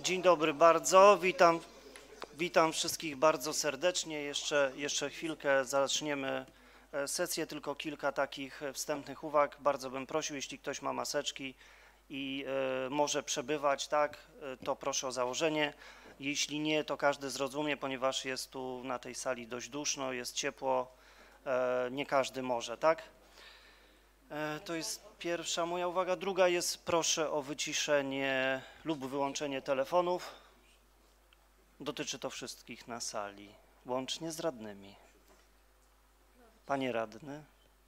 Dzień dobry bardzo, witam wszystkich bardzo serdecznie. Jeszcze chwilkę zaczniemy sesję, tylko kilka takich wstępnych uwag. Bardzo bym prosił, jeśli ktoś ma maseczki i może przebywać, tak, to proszę o założenie. Jeśli nie, to każdy zrozumie, ponieważ jest tu na tej sali dość duszno, jest ciepło, nie każdy może, tak? To jest pierwsza moja uwaga. Druga jest, proszę o wyciszenie lub wyłączenie telefonów. Dotyczy to wszystkich na sali, łącznie z radnymi. Panie radny.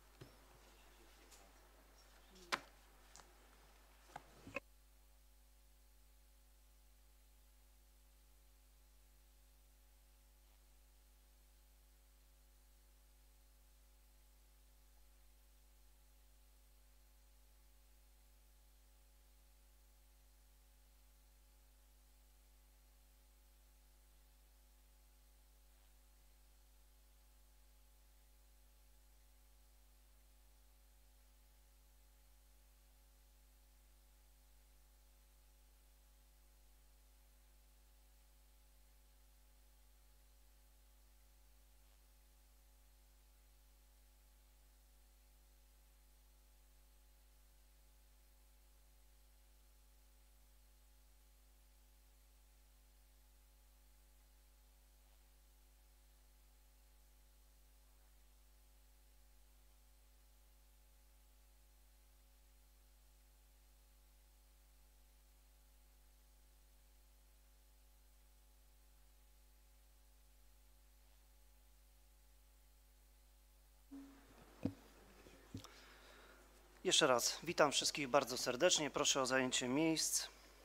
Jeszcze raz witam wszystkich bardzo serdecznie, proszę o zajęcie miejsc.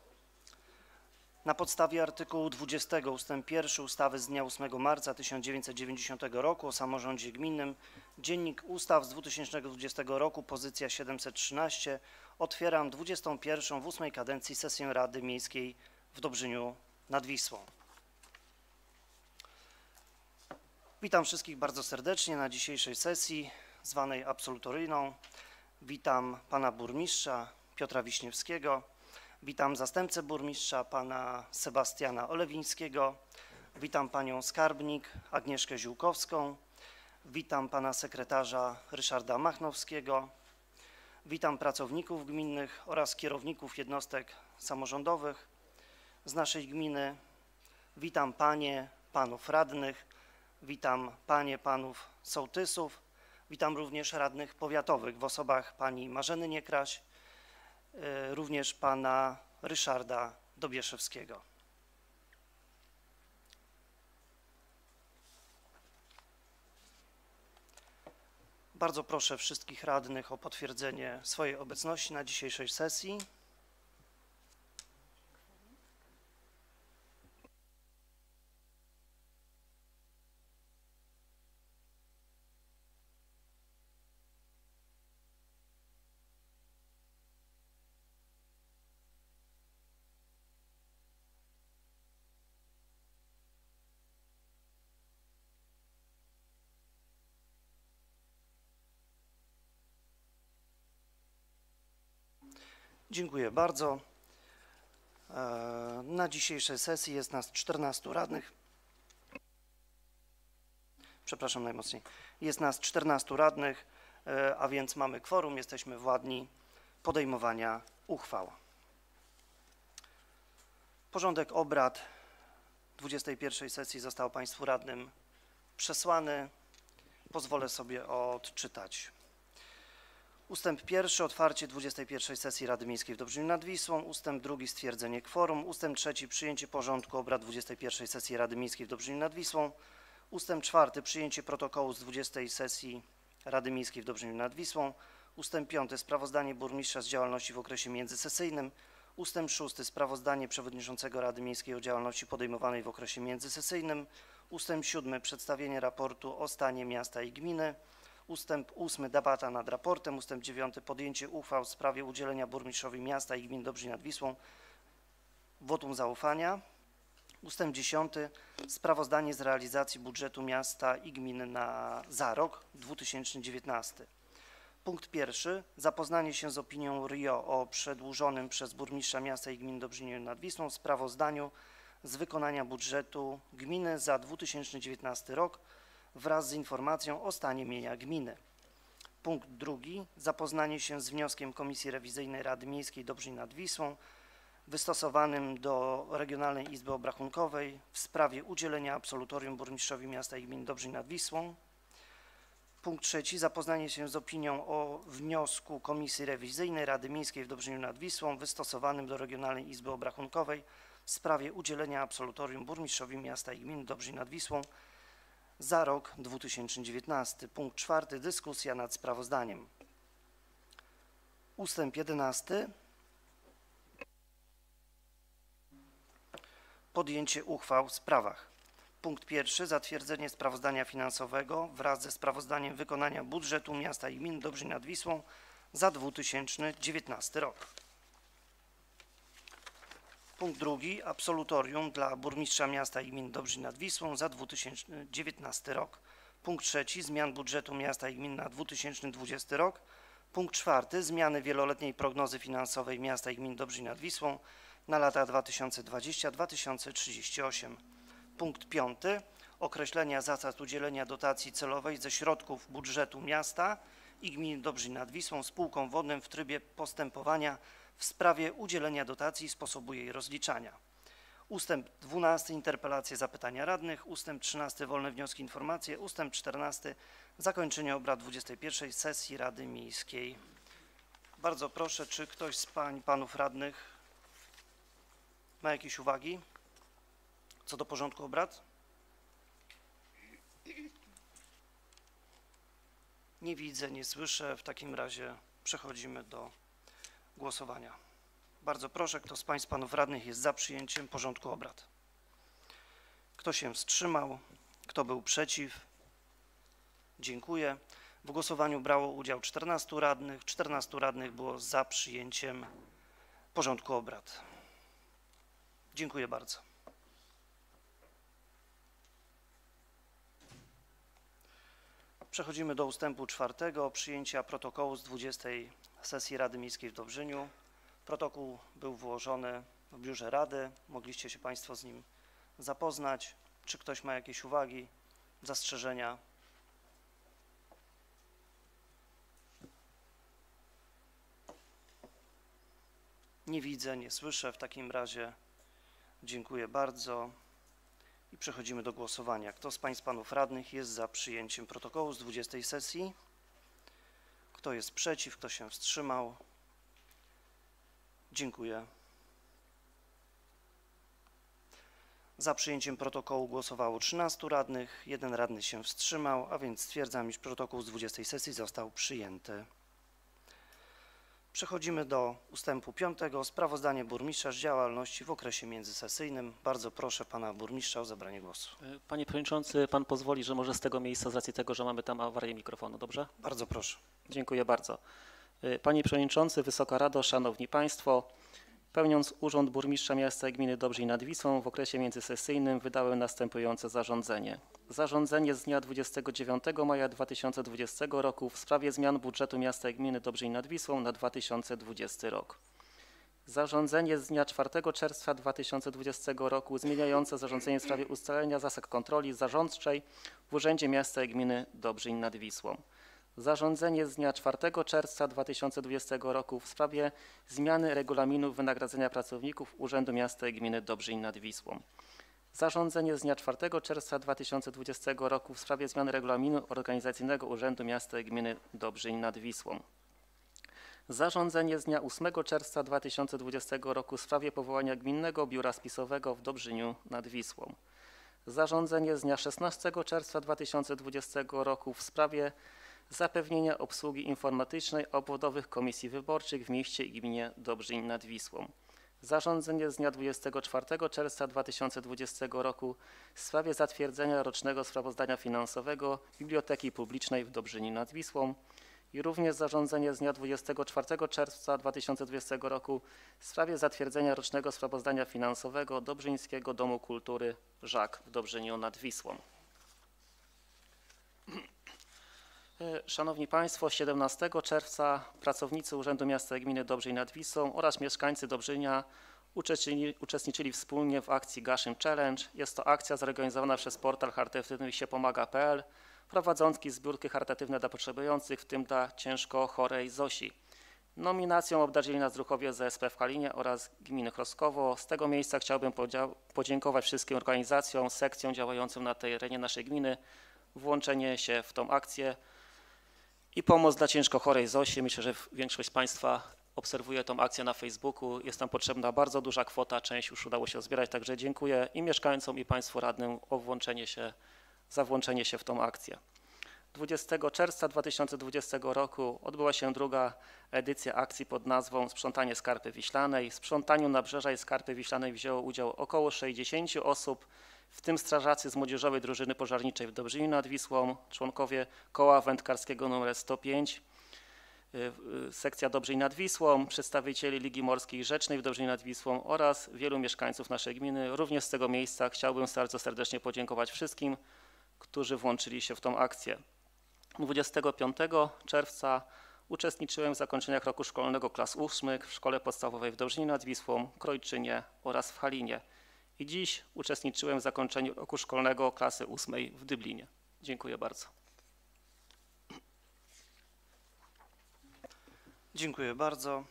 Na podstawie artykułu 20 ust. 1 ustawy z dnia 8 marca 1990 roku o samorządzie gminnym, Dziennik Ustaw z 2020 roku, pozycja 713, otwieram 21. w 8 kadencji sesję Rady Miejskiej w Dobrzyniu nad Wisłą. Witam wszystkich bardzo serdecznie na dzisiejszej sesji zwanej absolutoryjną. Witam pana burmistrza Piotra Wiśniewskiego, witam zastępcę burmistrza pana Sebastiana Olewińskiego, witam panią skarbnik Agnieszkę Ziółkowską, witam pana sekretarza Ryszarda Machnowskiego, witam pracowników gminnych oraz kierowników jednostek samorządowych z naszej gminy, witam panie, panów radnych, witam panie, panów sołtysów. Witam również radnych powiatowych w osobach pani Marzeny Niekraś, również pana Ryszarda Dobieszewskiego. Bardzo proszę wszystkich radnych o potwierdzenie swojej obecności na dzisiejszej sesji. Dziękuję bardzo. Na dzisiejszej sesji jest nas 14 radnych. Przepraszam najmocniej. Jest nas 14 radnych, a więc mamy kworum, jesteśmy władni podejmowania uchwał. Porządek obrad 21. sesji został Państwu radnym przesłany. Pozwolę sobie odczytać. Ustęp 1. Otwarcie 21. sesji Rady Miejskiej w Dobrzyniu nad Wisłą. Ustęp 2. Stwierdzenie kworum. Ustęp 3. Przyjęcie porządku obrad 21. sesji Rady Miejskiej w Dobrzyniu nad Wisłą. Ustęp 4. Przyjęcie protokołu z 20. sesji Rady Miejskiej w Dobrzyniu nad Wisłą. Ustęp 5. Sprawozdanie burmistrza z działalności w okresie międzysesyjnym. Ustęp 6. Sprawozdanie przewodniczącego Rady Miejskiej o działalności podejmowanej w okresie międzysesyjnym. Ustęp 7. Przedstawienie raportu o stanie miasta i gminy. Ustęp 8. Debata nad raportem. Ustęp 9. Podjęcie uchwał w sprawie udzielenia burmistrzowi miasta i gminy Dobrzyń nad Wisłą wotum zaufania. Ustęp 10. Sprawozdanie z realizacji budżetu miasta i gminy za rok 2019. Punkt pierwszy. Zapoznanie się z opinią RIO o przedłużonym przez burmistrza miasta i gminy Dobrzynie nad Wisłą sprawozdaniu z wykonania budżetu gminy za 2019 rok wraz z informacją o stanie mienia gminy. Punkt drugi. Zapoznanie się z wnioskiem Komisji Rewizyjnej Rady Miejskiej Dobrzeń nad Wisłą wystosowanym do Regionalnej Izby Obrachunkowej w sprawie udzielenia absolutorium burmistrzowi miasta i gminy Dobrzeń nad Wisłą. Punkt trzeci. Zapoznanie się z opinią o wniosku Komisji Rewizyjnej Rady Miejskiej w Dobrzeniu nad Wisłą wystosowanym do Regionalnej Izby Obrachunkowej w sprawie udzielenia absolutorium burmistrzowi miasta i gminy Dobrzeń nad Wisłą za rok 2019. Punkt czwarty. Dyskusja nad sprawozdaniem. Ustęp 11. Podjęcie uchwał w sprawach. Punkt pierwszy. Zatwierdzenie sprawozdania finansowego wraz ze sprawozdaniem wykonania budżetu miasta i gminy Dobrzeń nad Wisłą za 2019 rok. Punkt drugi. Absolutorium dla burmistrza miasta i gminy Dobrzeń nad Wisłą za 2019 rok. Punkt trzeci. Zmian budżetu miasta i gminy na 2020 rok. Punkt czwarty. Zmiany wieloletniej prognozy finansowej miasta i gminy Dobrzeń nad Wisłą na lata 2020-2038. Punkt piąty. Określenia zasad udzielenia dotacji celowej ze środków budżetu miasta i gminy Dobrzeń nad Wisłą spółkom wodnym w trybie postępowania w sprawie udzielenia dotacji i sposobu jej rozliczania. Ustęp 12. Interpelacje, zapytania radnych. Ustęp 13. Wolne wnioski, informacje. Ustęp 14. Zakończenie obrad 21. sesji Rady Miejskiej. Bardzo proszę, czy ktoś z pań i panów radnych ma jakieś uwagi co do porządku obrad? Nie widzę, nie słyszę. W takim razie przechodzimy do głosowania. Bardzo proszę, kto z pań i panów radnych jest za przyjęciem porządku obrad? Kto się wstrzymał? Kto był przeciw? Dziękuję. W głosowaniu brało udział 14 radnych. 14 radnych było za przyjęciem porządku obrad. Dziękuję bardzo. Przechodzimy do ustępu 4. Przyjęcia protokołu z 20. sesji Rady Miejskiej w Dobrzyniu. Protokół był włożony w biurze Rady. Mogliście się Państwo z nim zapoznać. Czy ktoś ma jakieś uwagi, zastrzeżenia? Nie widzę, nie słyszę. W takim razie dziękuję bardzo i przechodzimy do głosowania. Kto z pań i panów radnych jest za przyjęciem protokołu z 20. sesji? Kto jest przeciw? Kto się wstrzymał? Dziękuję. Za przyjęciem protokołu głosowało 13 radnych, 1 radny się wstrzymał, a więc stwierdzam, iż protokół z 20. sesji został przyjęty. Przechodzimy do ustępu 5. Sprawozdanie burmistrza z działalności w okresie międzysesyjnym. Bardzo proszę pana burmistrza o zabranie głosu. Panie przewodniczący, pan pozwoli, że może z tego miejsca z racji tego, że mamy tam awarię mikrofonu, dobrze? Bardzo proszę. Dziękuję bardzo. Panie przewodniczący, Wysoka Rado, szanowni państwo, pełniąc urząd burmistrza miasta i gminy Dobrzeń nad Wisłą w okresie międzysesyjnym wydałem następujące zarządzenie. Zarządzenie z dnia 29 maja 2020 roku w sprawie zmian budżetu miasta i gminy Dobrzeń nad Wisłą na 2020 rok. Zarządzenie z dnia 4 czerwca 2020 roku zmieniające zarządzenie w sprawie ustalenia zasad kontroli zarządczej w Urzędzie Miasta i Gminy Dobrzeń nad Wisłą. Zarządzenie z dnia 4 czerwca 2020 roku w sprawie zmiany regulaminu wynagradzania pracowników Urzędu Miasta i Gminy Dobrzeń nad Wisłą. Zarządzenie z dnia 4 czerwca 2020 roku w sprawie zmiany regulaminu organizacyjnego Urzędu Miasta i Gminy Dobrzeń nad Wisłą. Zarządzenie z dnia 8 czerwca 2020 roku w sprawie powołania Gminnego Biura Spisowego w Dobrzyniu nad Wisłą. Zarządzenie z dnia 16 czerwca 2020 roku w sprawie zapewnienia obsługi informatycznej obwodowych komisji wyborczych w mieście i gminie Dobrzeń nad Wisłą. Zarządzenie z dnia 24 czerwca 2020 roku w sprawie zatwierdzenia rocznego sprawozdania finansowego Biblioteki Publicznej w Dobrzyniu nad Wisłą i również zarządzenie z dnia 24 czerwca 2020 roku w sprawie zatwierdzenia rocznego sprawozdania finansowego Dobrzyńskiego Domu Kultury Żak w Dobrzyniu nad Wisłą. Szanowni Państwo, 17 czerwca pracownicy Urzędu Miasta i Gminy Dobrzeń nad Wisłą oraz mieszkańcy Dobrzynia uczestniczyli wspólnie w akcji Gaszyn Challenge. Jest to akcja zorganizowana przez portal charytatywny siepomaga.pl prowadzący zbiórki charytatywne dla potrzebujących, w tym dla ciężko chorej Zosi. Nominacją obdarzyli nas druhowie z ESP w Halinie oraz gminy Chrostkowo. Z tego miejsca chciałbym podziękować wszystkim organizacjom, sekcjom działającym na terenie naszej gminy, włączenie się w tą akcję i pomoc dla ciężko chorej Zosi. Myślę, że większość z Państwa obserwuje tą akcję na Facebooku. Jest tam potrzebna bardzo duża kwota, część już udało się zbierać, także dziękuję i mieszkańcom, i Państwu radnym o za włączenie się w tą akcję. 20 czerwca 2020 roku odbyła się druga edycja akcji pod nazwą Sprzątanie Skarpy Wiślanej. W sprzątaniu nabrzeża i Skarpy Wiślanej wzięło udział około 60 osób, w tym strażacy z Młodzieżowej Drużyny Pożarniczej w Dobrzyniu nad Wisłą, członkowie Koła Wędkarskiego nr 105, sekcja Dobrzeń nad Wisłą, przedstawicieli Ligi Morskiej Rzecznej w Dobrzyniu nad Wisłą oraz wielu mieszkańców naszej gminy. Również z tego miejsca chciałbym bardzo serdecznie podziękować wszystkim, którzy włączyli się w tą akcję. 25 czerwca uczestniczyłem w zakończeniach roku szkolnego klas 8 w Szkole Podstawowej w Dobrzyniu nad Wisłą, Krojczynie oraz w Halinie. I dziś uczestniczyłem w zakończeniu roku szkolnego klasy 8 w Dyblinie. Dziękuję bardzo. Dziękuję bardzo.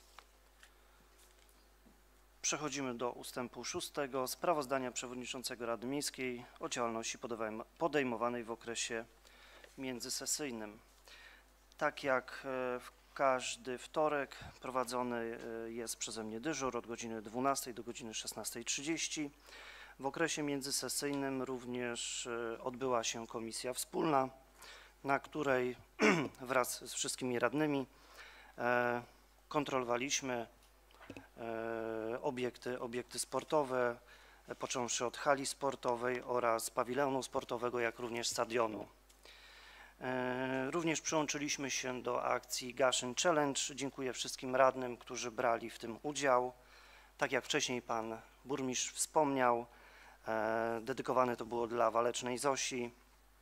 Przechodzimy do ustępu 6. Sprawozdania Przewodniczącego Rady Miejskiej o działalności podejmowanej w okresie międzysesyjnym. Tak jak w każdy wtorek prowadzony jest przeze mnie dyżur od godziny 12 do godziny 16:30. W okresie międzysesyjnym również odbyła się komisja wspólna, na której wraz z wszystkimi radnymi kontrolowaliśmy obiekty sportowe, począwszy od hali sportowej oraz pawilonu sportowego, jak również stadionu. Również przyłączyliśmy się do akcji Gaszyn Challenge. Dziękuję wszystkim radnym, którzy brali w tym udział. Tak jak wcześniej pan burmistrz wspomniał, dedykowane to było dla walecznej Zosi.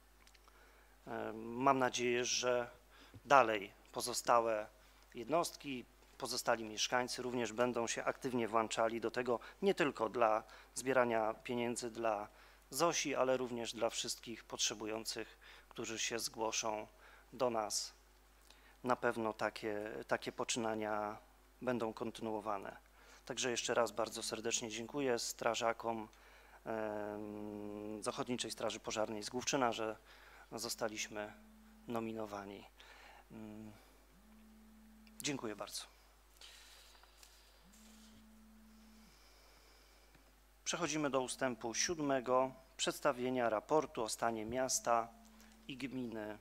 Mam nadzieję, że dalej pozostałe jednostki, pozostali mieszkańcy również będą się aktywnie włączali do tego, nie tylko dla zbierania pieniędzy dla Zosi, ale również dla wszystkich potrzebujących, którzy się zgłoszą do nas. Na pewno takie poczynania będą kontynuowane. Także jeszcze raz bardzo serdecznie dziękuję strażakom z Ochotniczej Straży Pożarnej z Główczyna, że zostaliśmy nominowani. Dziękuję bardzo. Przechodzimy do ustępu 7. Przedstawienia raportu o stanie miasta i gminy.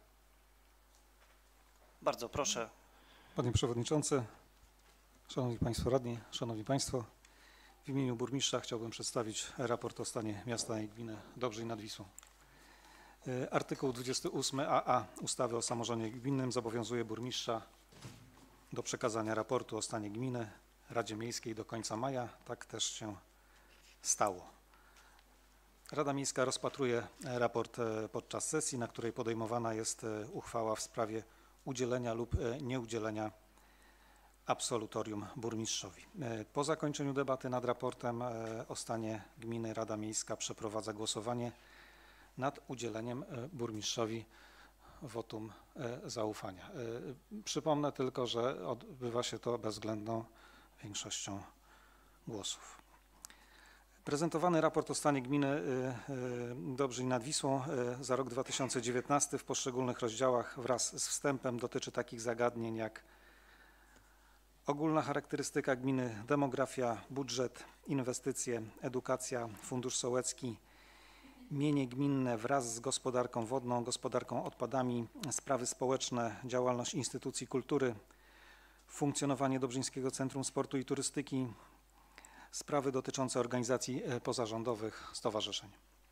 Bardzo proszę. Panie Przewodniczący, Szanowni Państwo Radni, Szanowni Państwo, w imieniu burmistrza chciałbym przedstawić raport o stanie miasta i gminy Dobrzeń nad Wisłą. Artykuł 28a ustawy o samorządzie gminnym zobowiązuje burmistrza do przekazania raportu o stanie gminy Radzie Miejskiej do końca maja. Tak też się stało. Rada Miejska rozpatruje raport podczas sesji, na której podejmowana jest uchwała w sprawie udzielenia lub nieudzielenia absolutorium burmistrzowi. Po zakończeniu debaty nad raportem o stanie gminy Rada Miejska przeprowadza głosowanie nad udzieleniem burmistrzowi wotum zaufania. Przypomnę tylko, że odbywa się to bezwzględną większością głosów. Prezentowany raport o stanie gminy Dobrzeń nad Wisłą za rok 2019 w poszczególnych rozdziałach wraz z wstępem dotyczy takich zagadnień jak ogólna charakterystyka gminy, demografia, budżet, inwestycje, edukacja, fundusz sołecki, mienie gminne wraz z gospodarką wodną, gospodarką odpadami, sprawy społeczne, działalność instytucji kultury, funkcjonowanie Dobrzyńskiego Centrum Sportu i Turystyki, sprawy dotyczące organizacji pozarządowych, stowarzyszeń.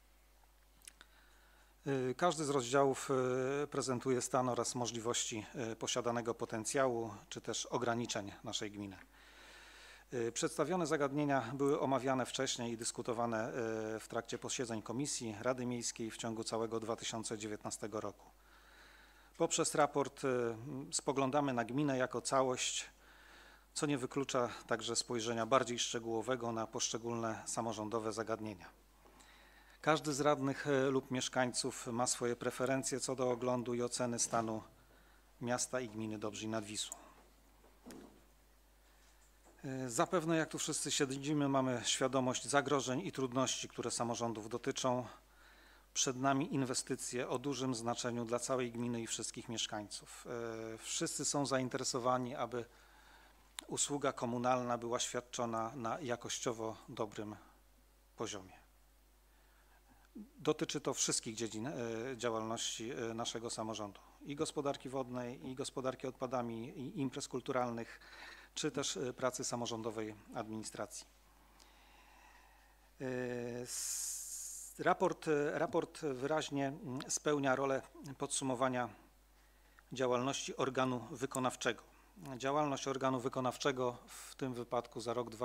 Każdy z rozdziałów prezentuje stan oraz możliwości posiadanego potencjału, czy też ograniczeń naszej gminy. Przedstawione zagadnienia były omawiane wcześniej i dyskutowane w trakcie posiedzeń komisji Rady Miejskiej w ciągu całego 2019 roku. Poprzez raport spoglądamy na gminę jako całość, co nie wyklucza także spojrzenia bardziej szczegółowego na poszczególne samorządowe zagadnienia. Każdy z radnych lub mieszkańców ma swoje preferencje co do oglądu i oceny stanu miasta i gminy Dobrzyń nad Wisłą. Zapewne, jak tu wszyscy siedzimy, mamy świadomość zagrożeń i trudności, które samorządów dotyczą. Przed nami inwestycje o dużym znaczeniu dla całej gminy i wszystkich mieszkańców. Wszyscy są zainteresowani, aby usługa komunalna była świadczona na jakościowo dobrym poziomie. Dotyczy to wszystkich dziedzin działalności naszego samorządu, i gospodarki wodnej, i gospodarki odpadami, i imprez kulturalnych, czy też pracy samorządowej administracji. Raport wyraźnie spełnia rolę podsumowania działalności organu wykonawczego. Działalność organu wykonawczego w tym wypadku za rok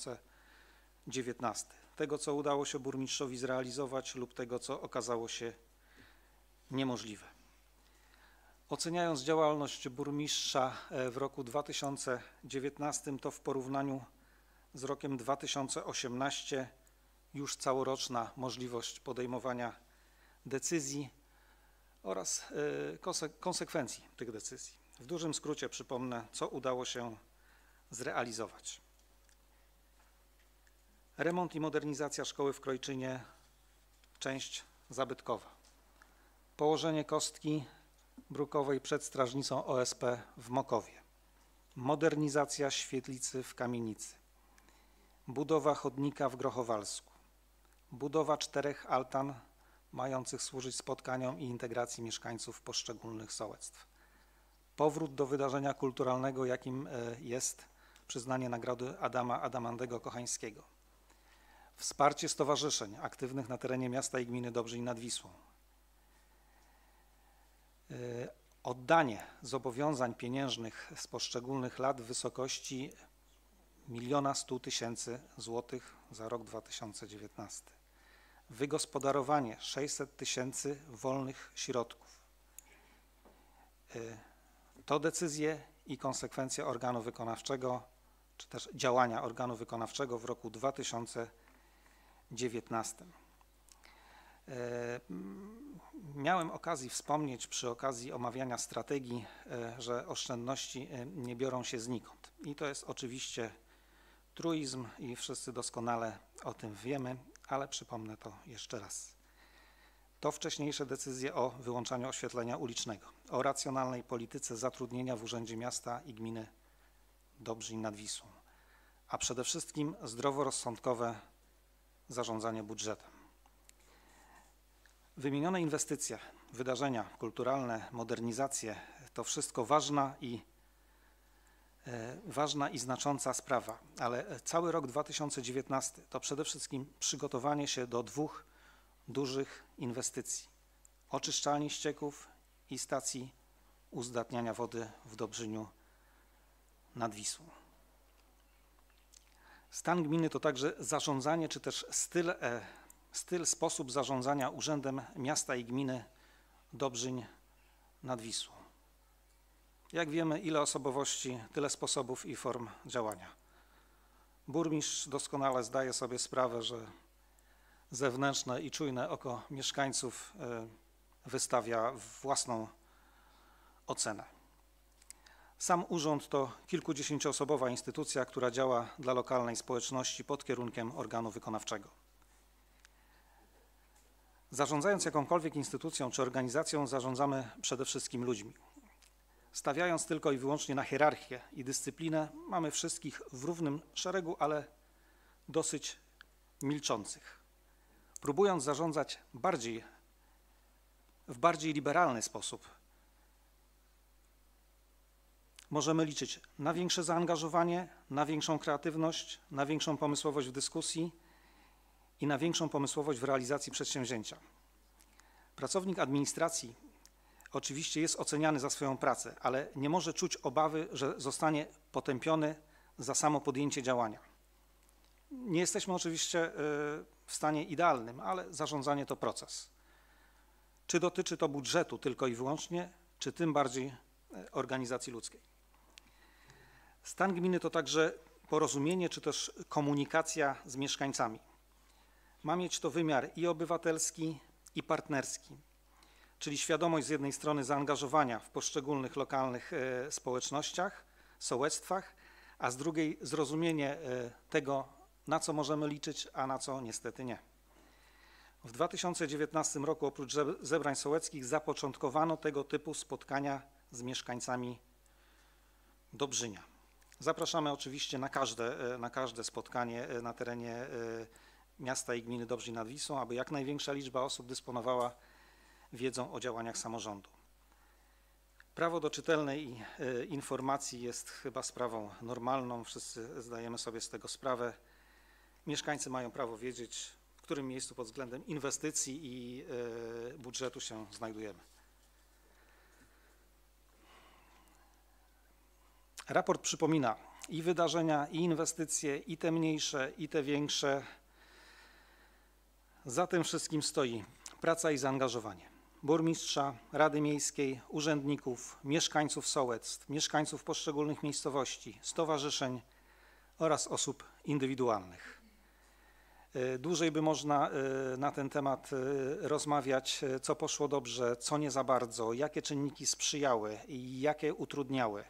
2019. Tego, co udało się burmistrzowi zrealizować lub tego, co okazało się niemożliwe. Oceniając działalność burmistrza w roku 2019, to w porównaniu z rokiem 2018 już całoroczna możliwość podejmowania decyzji oraz konsekwencji tych decyzji. W dużym skrócie przypomnę, co udało się zrealizować. Remont i modernizacja szkoły w Krojczynie, część zabytkowa. Położenie kostki brukowej przed strażnicą OSP w Mokowie. Modernizacja świetlicy w Kamienicy. Budowa chodnika w Grochowalsku. Budowa 4 altan mających służyć spotkaniom i integracji mieszkańców poszczególnych sołectw. Powrót do wydarzenia kulturalnego, jakim jest przyznanie nagrody Adama Adamandego Kochańskiego. Wsparcie stowarzyszeń aktywnych na terenie miasta i gminy Dobrzyń nad Wisłą. Oddanie zobowiązań pieniężnych z poszczególnych lat w wysokości 1 100 000 złotych za rok 2019. Wygospodarowanie 600 000 wolnych środków. To decyzje i konsekwencje organu wykonawczego, czy też działania organu wykonawczego w roku 2019. Miałem okazję wspomnieć przy okazji omawiania strategii, że oszczędności nie biorą się znikąd. I to jest oczywiście truizm i wszyscy doskonale o tym wiemy, ale przypomnę to jeszcze raz. To wcześniejsze decyzje o wyłączaniu oświetlenia ulicznego, o racjonalnej polityce zatrudnienia w Urzędzie Miasta i Gminy Dobrzyń nad Wisłą, a przede wszystkim zdroworozsądkowe zarządzanie budżetem. Wymienione inwestycje, wydarzenia kulturalne, modernizacje to wszystko ważna i znacząca sprawa, ale cały rok 2019 to przede wszystkim przygotowanie się do 2 dużych inwestycji: oczyszczalni ścieków i stacji uzdatniania wody w Dobrzyniu nad Wisłą. Stan gminy to także zarządzanie, czy też sposób zarządzania Urzędem Miasta i Gminy Dobrzyń nad Wisłą. Jak wiemy, ile osobowości, tyle sposobów i form działania. Burmistrz doskonale zdaje sobie sprawę, że zewnętrzne i czujne oko mieszkańców wystawia własną ocenę. Sam urząd to kilkudziesięcioosobowa instytucja, która działa dla lokalnej społeczności pod kierunkiem organu wykonawczego. Zarządzając jakąkolwiek instytucją czy organizacją, zarządzamy przede wszystkim ludźmi. Stawiając tylko i wyłącznie na hierarchię i dyscyplinę, mamy wszystkich w równym szeregu, ale dosyć milczących. Próbując zarządzać w bardziej liberalny sposób, możemy liczyć na większe zaangażowanie, na większą kreatywność, na większą pomysłowość w dyskusji i na większą pomysłowość w realizacji przedsięwzięcia. Pracownik administracji oczywiście jest oceniany za swoją pracę, ale nie może czuć obawy, że zostanie potępiony za samo podjęcie działania. Nie jesteśmy oczywiście w stanie idealnym, ale zarządzanie to proces. Czy dotyczy to budżetu tylko i wyłącznie, czy tym bardziej organizacji ludzkiej. Stan gminy to także porozumienie, czy też komunikacja z mieszkańcami. Ma mieć to wymiar i obywatelski, i partnerski, czyli świadomość z jednej strony zaangażowania w poszczególnych lokalnych społecznościach, sołectwach, a z drugiej zrozumienie tego, na co możemy liczyć, a na co niestety nie. W 2019 roku oprócz zebrań sołeckich zapoczątkowano tego typu spotkania z mieszkańcami Dobrzynia. Zapraszamy oczywiście na każde spotkanie na terenie miasta i gminy Dobrzeń nad Wisłą, aby jak największa liczba osób dysponowała wiedzą o działaniach samorządu. Prawo do czytelnej informacji jest chyba sprawą normalną, wszyscy zdajemy sobie z tego sprawę. Mieszkańcy mają prawo wiedzieć, w którym miejscu pod względem inwestycji i budżetu się znajdujemy. Raport przypomina i wydarzenia, i inwestycje, i te mniejsze, i te większe. Za tym wszystkim stoi praca i zaangażowanie burmistrza, Rady Miejskiej, urzędników, mieszkańców sołectw, mieszkańców poszczególnych miejscowości, stowarzyszeń oraz osób indywidualnych. Dłużej by można na ten temat rozmawiać, co poszło dobrze, co nie za bardzo, jakie czynniki sprzyjały i jakie utrudniały.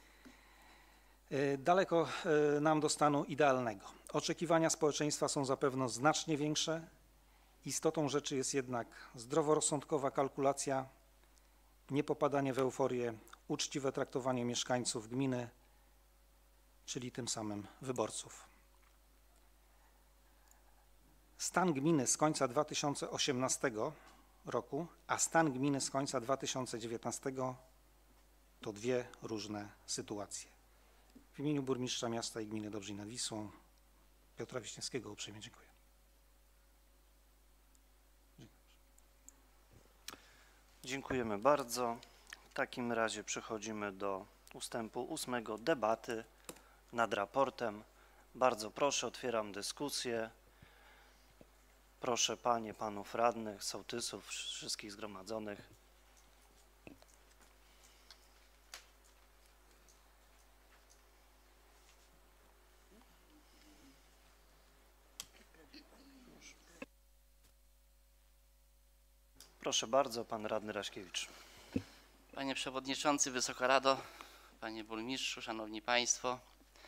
Daleko nam do stanu idealnego. Oczekiwania społeczeństwa są zapewne znacznie większe. Istotą rzeczy jest jednak zdroworozsądkowa kalkulacja, niepopadanie w euforię, uczciwe traktowanie mieszkańców gminy, czyli tym samym wyborców. Stan gminy z końca 2018 roku, a stan gminy z końca 2019 to dwie różne sytuacje. W imieniu burmistrza miasta i gminy Dobrzeń nad Wisłą Piotra Wiśniewskiego uprzejmie dziękuję. Dziękujemy bardzo. W takim razie przechodzimy do ustępu 8. Debaty nad raportem. Bardzo proszę, otwieram dyskusję. Proszę panie, panów radnych, sołtysów, wszystkich zgromadzonych. Proszę bardzo, pan radny Raśkiewicz. Panie Przewodniczący, Wysoka Rado, Panie Burmistrzu, Szanowni Państwo.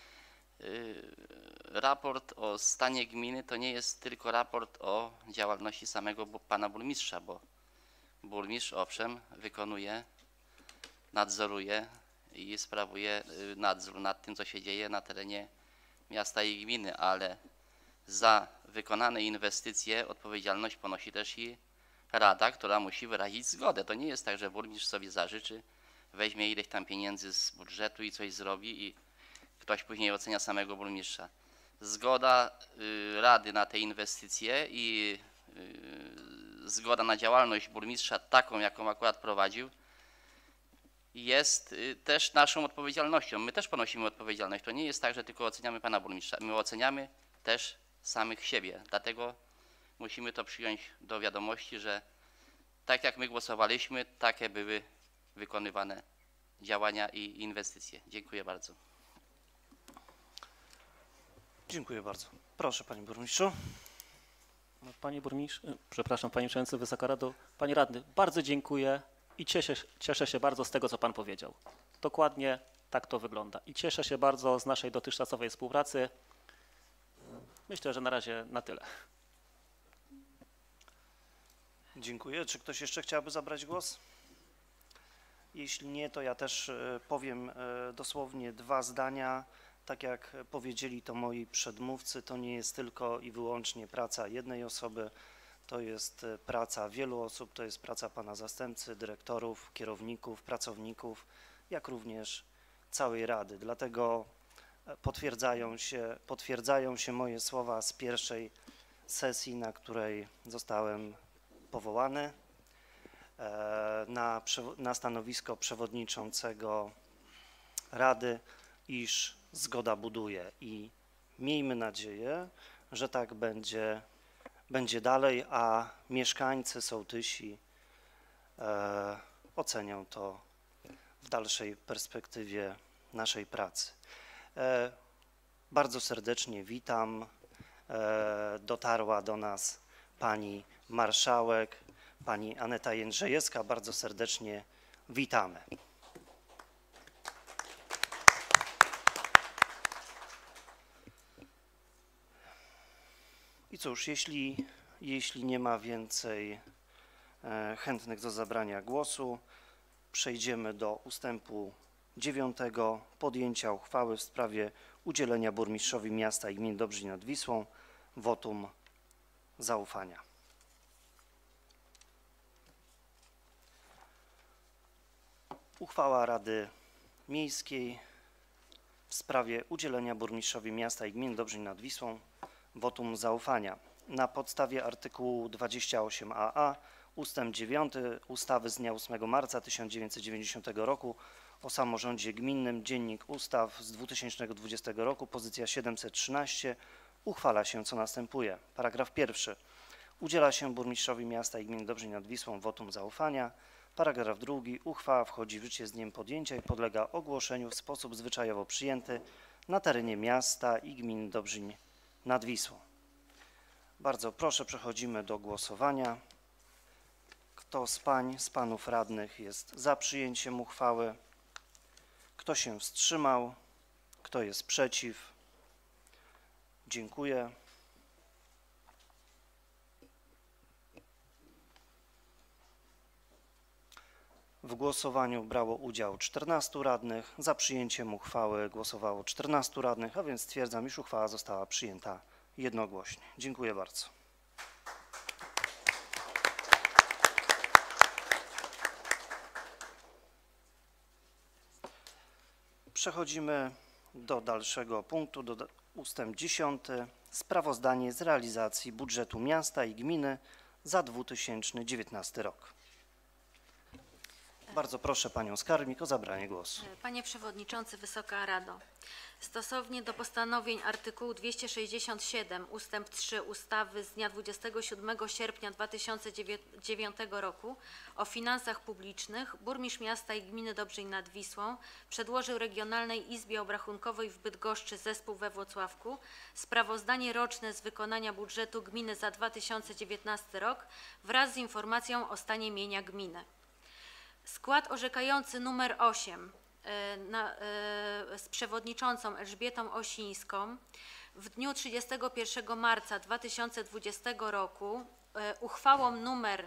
Raport o stanie gminy to nie jest tylko raport o działalności samego Pana Burmistrza, bo burmistrz owszem wykonuje, nadzoruje i sprawuje nadzór nad tym, co się dzieje na terenie miasta i gminy, ale za wykonane inwestycje odpowiedzialność ponosi też i Rada, która musi wyrazić zgodę. To nie jest tak, że burmistrz sobie zażyczy, weźmie ileś tam pieniędzy z budżetu i coś zrobi i ktoś później ocenia samego burmistrza. Zgoda Rady na te inwestycje i zgoda na działalność burmistrza taką, jaką akurat prowadził, jest też naszą odpowiedzialnością. My też ponosimy odpowiedzialność. To nie jest tak, że tylko oceniamy pana burmistrza. My oceniamy też samych siebie. Dlatego musimy to przyjąć do wiadomości, że tak jak my głosowaliśmy, takie były wykonywane działania i inwestycje. Dziękuję bardzo. Dziękuję bardzo. Proszę, panie burmistrzu. Panie burmistrzu, przepraszam, panie przewodniczący, Wysoka Rado, panie radny, bardzo dziękuję i cieszę się bardzo z tego, co pan powiedział. Dokładnie tak to wygląda i cieszę się bardzo z naszej dotychczasowej współpracy. Myślę, że na razie na tyle. Dziękuję. Czy ktoś jeszcze chciałby zabrać głos? Jeśli nie, to ja też powiem dosłownie dwa zdania. Tak jak powiedzieli to moi przedmówcy, to nie jest tylko i wyłącznie praca jednej osoby, to jest praca wielu osób, to jest praca pana zastępcy, dyrektorów, kierowników, pracowników, jak również całej Rady. Dlatego potwierdzają się moje słowa z pierwszej sesji, na której zostałem powołany na stanowisko przewodniczącego Rady, iż zgoda buduje i miejmy nadzieję, że tak będzie dalej, a mieszkańcy, sołtysi ocenią to w dalszej perspektywie naszej pracy. Bardzo serdecznie witam. Dotarła do nas pani marszałek, pani Aneta Jędrzejewska. Bardzo serdecznie witamy. I cóż, jeśli nie ma więcej chętnych do zabrania głosu, przejdziemy do ustępu 9. Podjęcia uchwały w sprawie udzielenia burmistrzowi miasta i gminy Dobrzeń nad Wisłą wotum zaufania. Uchwała Rady Miejskiej w sprawie udzielenia burmistrzowi miasta i gminy Dobrzeń nad Wisłą wotum zaufania. Na podstawie artykułu 28aa ustęp 9 ustawy z dnia 8 marca 1990 roku o samorządzie gminnym, Dziennik Ustaw z 2020 roku, pozycja 713, uchwala się, co następuje. Paragraf 1. Udziela się burmistrzowi miasta i gminy Dobrzeń nad Wisłą wotum zaufania. Paragraf 2. Uchwała wchodzi w życie z dniem podjęcia i podlega ogłoszeniu w sposób zwyczajowo przyjęty na terenie miasta i gminy Dobrzeń nad Wisłą. Bardzo proszę, przechodzimy do głosowania. Kto z pań, z panów radnych jest za przyjęciem uchwały? Kto się wstrzymał? Kto jest przeciw? Dziękuję. W głosowaniu brało udział 14 radnych. Za przyjęciem uchwały głosowało 14 radnych, a więc stwierdzam, iż uchwała została przyjęta jednogłośnie. Dziękuję bardzo. Przechodzimy do dalszego punktu, do ustęp 10. Sprawozdanie z realizacji budżetu miasta i gminy za 2019 rok. Bardzo proszę panią skarbnik o zabranie głosu. Panie Przewodniczący, Wysoka Rado, stosownie do postanowień artykułu 267 ustęp 3 ustawy z dnia 27 sierpnia 2009 roku o finansach publicznych burmistrz miasta i gminy Dobrzeń nad Wisłą przedłożył Regionalnej Izbie Obrachunkowej w Bydgoszczy zespół we Włocławku sprawozdanie roczne z wykonania budżetu gminy za 2019 rok wraz z informacją o stanie mienia gminy. Skład orzekający nr 8 z przewodniczącą Elżbietą Osińską w dniu 31 marca 2020 roku uchwałą nr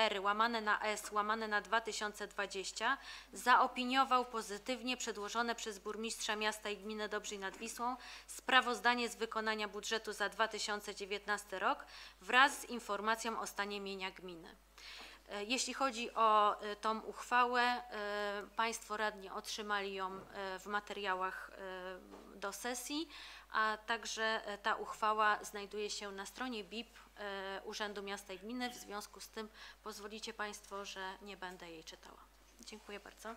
4/S/2020 zaopiniował pozytywnie przedłożone przez burmistrza miasta i gminy Dobrzeń nad Wisłą sprawozdanie z wykonania budżetu za 2019 rok wraz z informacją o stanie mienia gminy. Jeśli chodzi o tą uchwałę, Państwo radni otrzymali ją w materiałach do sesji, a także ta uchwała znajduje się na stronie BIP Urzędu Miasta i Gminy. W związku z tym pozwolicie Państwo, że nie będę jej czytała. Dziękuję bardzo.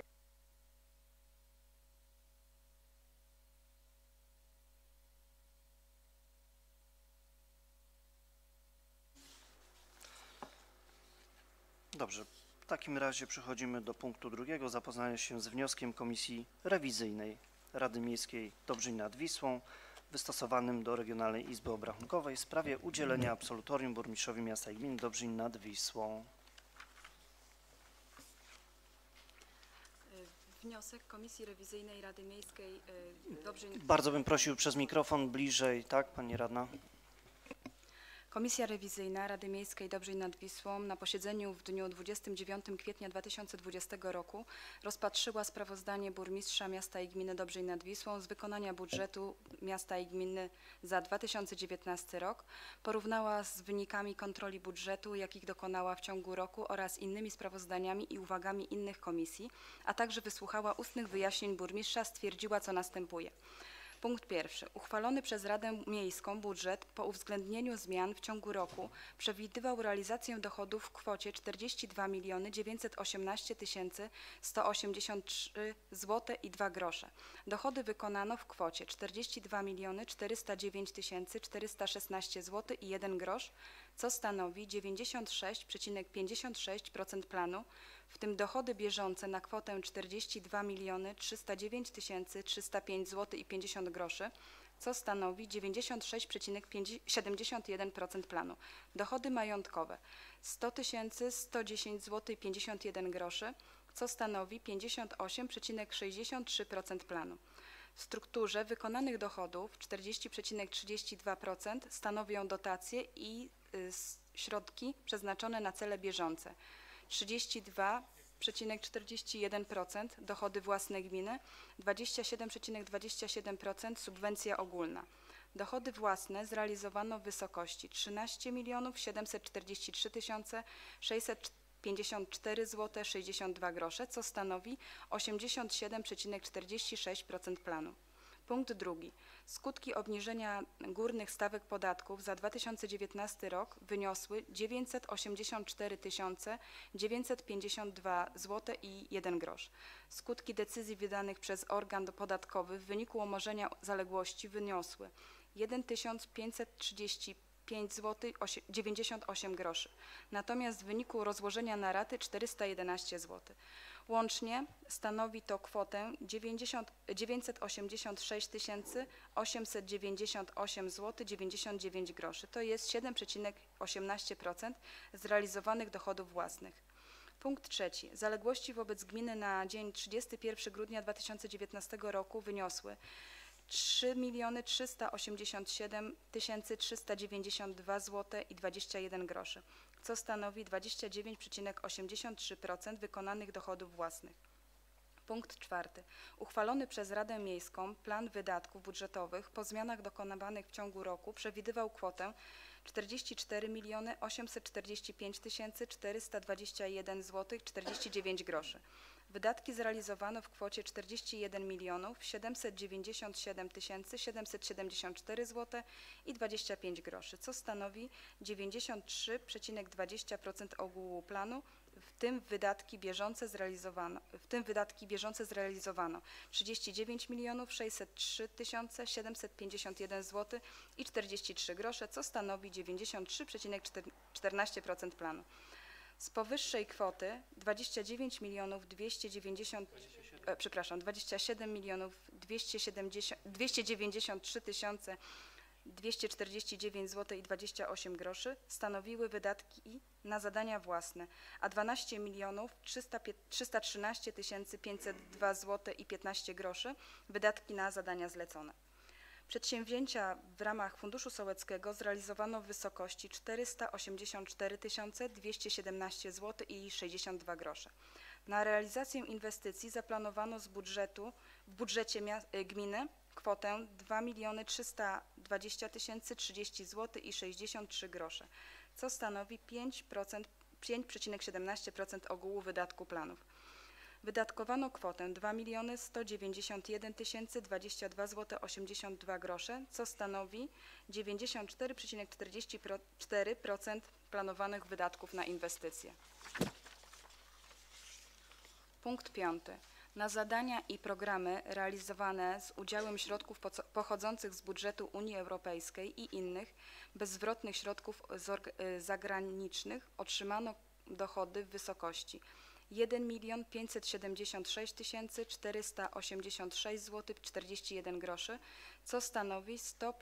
Dobrze, w takim razie przechodzimy do punktu 2. Zapoznania się z wnioskiem Komisji Rewizyjnej Rady Miejskiej Dobrzeń nad Wisłą wystosowanym do Regionalnej Izby Obrachunkowej w sprawie udzielenia absolutorium burmistrzowi miasta i gminy Dobrzeń nad Wisłą. Wniosek Komisji Rewizyjnej Rady Miejskiej Dobrzeń. Bardzo bym prosił przez mikrofon bliżej, tak, pani radna? Komisja Rewizyjna Rady Miejskiej Dobrzeń nad Wisłą na posiedzeniu w dniu 29 kwietnia 2020 roku rozpatrzyła sprawozdanie burmistrza miasta i gminy Dobrzeń nad Wisłą z wykonania budżetu miasta i gminy za 2019 rok, porównała z wynikami kontroli budżetu, jakich dokonała w ciągu roku oraz innymi sprawozdaniami i uwagami innych komisji, a także wysłuchała ustnych wyjaśnień burmistrza, stwierdziła, co następuje. Punkt 1. Uchwalony przez Radę Miejską budżet po uwzględnieniu zmian w ciągu roku przewidywał realizację dochodów w kwocie 42 918 183 zł i 2 grosze. Dochody wykonano w kwocie 42 409 416 zł i 1 grosz, co stanowi 96,56% planu, w tym dochody bieżące na kwotę 42 309 305 zł i 50 groszy, co stanowi 96,71% planu. Dochody majątkowe 100 110 zł i 51 groszy, co stanowi 58,63% planu. W strukturze wykonanych dochodów 40,32% stanowią dotacje i środki przeznaczone na cele bieżące, 32,41% dochody własne gminy, 27,27% subwencja ogólna. Dochody własne zrealizowano w wysokości 13 743 654 zł 62 grosze, co stanowi 87,46% planu. Punkt drugi. Skutki obniżenia górnych stawek podatków za 2019 rok wyniosły 984 952 zł i 1 grosz. Skutki decyzji wydanych przez organ podatkowy w wyniku umorzenia zaległości wyniosły 1535 zł 98 groszy, natomiast w wyniku rozłożenia na raty 411 zł. Łącznie stanowi to kwotę 986 898 zł 99 groszy, to jest 7,18% zrealizowanych dochodów własnych. Punkt trzeci. Zaległości wobec gminy na dzień 31 grudnia 2019 roku wyniosły 3 387 392 zł i 21 groszy, co stanowi 29,83% wykonanych dochodów własnych. Punkt czwarty. Uchwalony przez Radę Miejską plan wydatków budżetowych po zmianach dokonywanych w ciągu roku przewidywał kwotę 44 845 421 zł 49 groszy. Wydatki zrealizowano w kwocie 41 797 774 zł i 25 groszy, co stanowi 93,20% ogółu planu, w tym wydatki bieżące zrealizowano 39 603 751 zł i 43 grosze, co stanowi 93,14% planu. Z powyższej kwoty 27 293 249 zł i 28 groszy stanowiły wydatki na zadania własne, a 12 313 502 zł i 15 groszy wydatki na zadania zlecone. Przedsięwzięcia w ramach Funduszu Sołeckiego zrealizowano w wysokości 484 217 zł i 62 grosze. Na realizację inwestycji zaplanowano w budżecie gminy kwotę 2 320 030 zł i 63 grosze, co stanowi 5,17% ogółu wydatku planów. Wydatkowano kwotę 2 191 022 zł 82 grosze, co stanowi 94,44% planowanych wydatków na inwestycje. Punkt piąty. Na zadania i programy realizowane z udziałem środków pochodzących z budżetu Unii Europejskiej i innych bezzwrotnych środków zagranicznych otrzymano dochody w wysokości 1 576 486 zł 41 groszy, co stanowi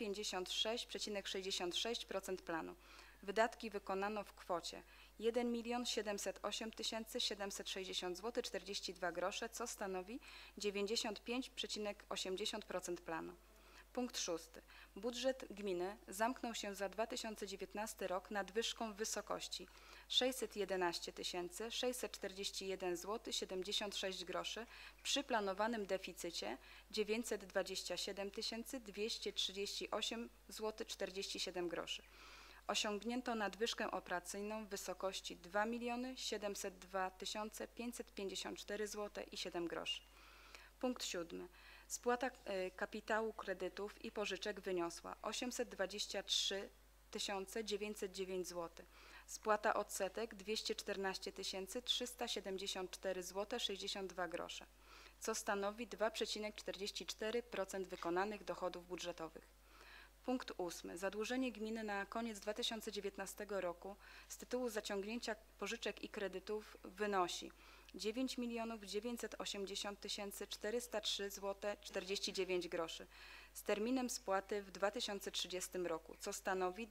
156,66% planu. Wydatki wykonano w kwocie 1 708 760 zł 42 grosze, co stanowi 95,80% planu. Punkt szósty. Budżet gminy zamknął się za 2019 rok nadwyżką w wysokości 611 641 zł 76 groszy przy planowanym deficycie 927 238 zł 47 groszy. Osiągnięto nadwyżkę operacyjną w wysokości 2 702 554 zł i 7 groszy. Punkt siódmy. Spłata kapitału kredytów i pożyczek wyniosła 823 909 zł. Spłata odsetek 214 374 zł 62 grosze, co stanowi 2,44% wykonanych dochodów budżetowych. Punkt ósmy. Zadłużenie gminy na koniec 2019 roku z tytułu zaciągnięcia pożyczek i kredytów wynosi 9 980 403 zł 49 groszy z terminem spłaty w 2030 roku, co stanowi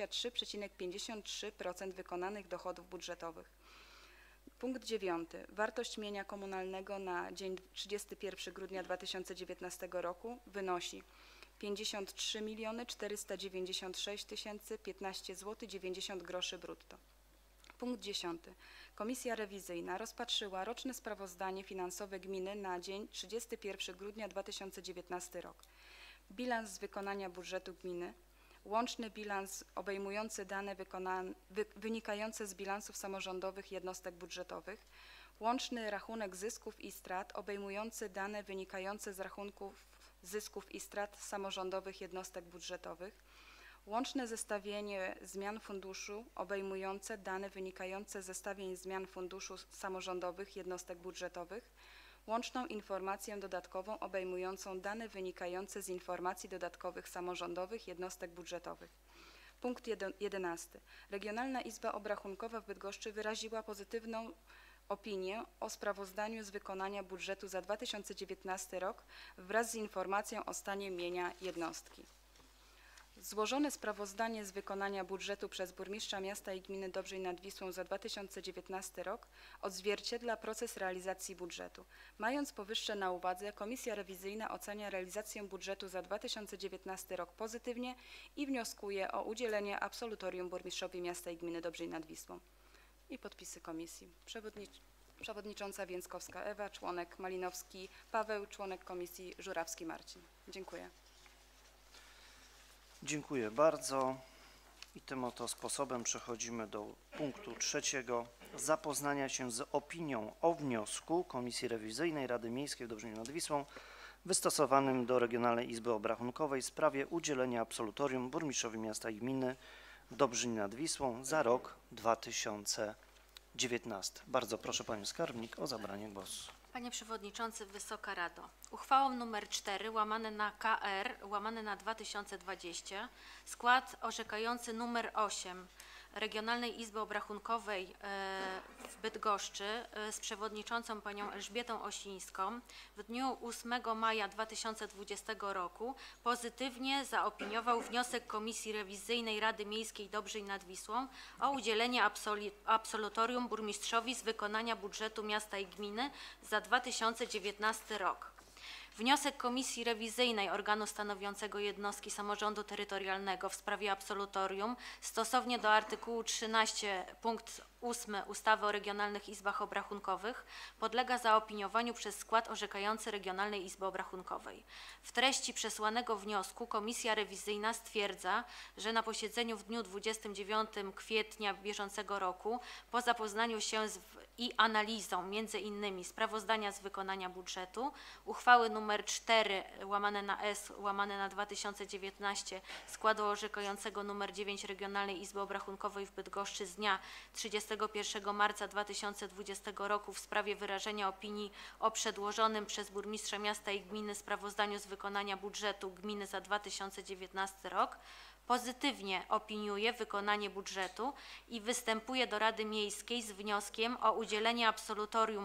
23,53% wykonanych dochodów budżetowych. Punkt 9. Wartość mienia komunalnego na dzień 31 grudnia 2019 roku wynosi 53 496 015 zł 90 groszy brutto. Punkt 10. Komisja rewizyjna rozpatrzyła roczne sprawozdanie finansowe gminy na dzień 31 grudnia 2019 rok. Bilans z wykonania budżetu gminy, łączny bilans obejmujący dane wynikające z bilansów samorządowych jednostek budżetowych, łączny rachunek zysków i strat obejmujący dane wynikające z rachunków zysków i strat samorządowych jednostek budżetowych, łączne zestawienie zmian funduszu obejmujące dane wynikające z zestawień zmian funduszu samorządowych jednostek budżetowych, łączną informację dodatkową obejmującą dane wynikające z informacji dodatkowych samorządowych jednostek budżetowych. Punkt 11. Regionalna Izba Obrachunkowa w Bydgoszczy wyraziła pozytywną opinię o sprawozdaniu z wykonania budżetu za 2019 rok wraz z informacją o stanie mienia jednostki. Złożone sprawozdanie z wykonania budżetu przez burmistrza miasta i gminy Dobrzej nad Wisłą za 2019 rok odzwierciedla proces realizacji budżetu. Mając powyższe na uwadze, Komisja Rewizyjna ocenia realizację budżetu za 2019 rok pozytywnie i wnioskuje o udzielenie absolutorium burmistrzowi miasta i gminy Dobrzej nad Wisłą. I podpisy komisji. Przewodnicząca Więckowska Ewa, członek Malinowski Paweł, członek komisji Żurawski Marcin. Dziękuję. Dziękuję bardzo. I tym oto sposobem przechodzimy do punktu 3. Zapoznania się z opinią o wniosku Komisji Rewizyjnej Rady Miejskiej w Dobrzyniu nad Wisłą wystosowanym do Regionalnej Izby Obrachunkowej w sprawie udzielenia absolutorium burmistrzowi miasta i gminy Dobrzyń nad Wisłą za rok 2019. Bardzo proszę Panią Skarbnik o zabranie głosu. Panie Przewodniczący, Wysoka Rado. Uchwałą nr 4 łamane na KR łamane na 2020 skład orzekający nr 8 Regionalnej Izby Obrachunkowej w Bydgoszczy z przewodniczącą panią Elżbietą Osińską w dniu 8 maja 2020 roku pozytywnie zaopiniował wniosek Komisji Rewizyjnej Rady Miejskiej Dobrzej nad Wisłą o udzielenie absolutorium burmistrzowi z wykonania budżetu miasta i gminy za 2019 rok. Wniosek Komisji Rewizyjnej organu stanowiącego jednostki samorządu terytorialnego w sprawie absolutorium stosownie do artykułu 13 punkt 8 ustawy o regionalnych izbach obrachunkowych podlega zaopiniowaniu przez skład orzekający Regionalnej Izby Obrachunkowej. W treści przesłanego wniosku Komisja Rewizyjna stwierdza, że na posiedzeniu w dniu 29 kwietnia bieżącego roku po zapoznaniu się i analizą m.in. sprawozdania z wykonania budżetu, uchwały nr 4 łamane na S łamane na 2019 składu orzekającego nr 9 Regionalnej Izby Obrachunkowej w Bydgoszczy z dnia 31 marca 2020 roku w sprawie wyrażenia opinii o przedłożonym przez burmistrza miasta i gminy sprawozdaniu z wykonania budżetu gminy za 2019 rok, pozytywnie opiniuje wykonanie budżetu i występuje do Rady Miejskiej z wnioskiem o udzielenie absolutorium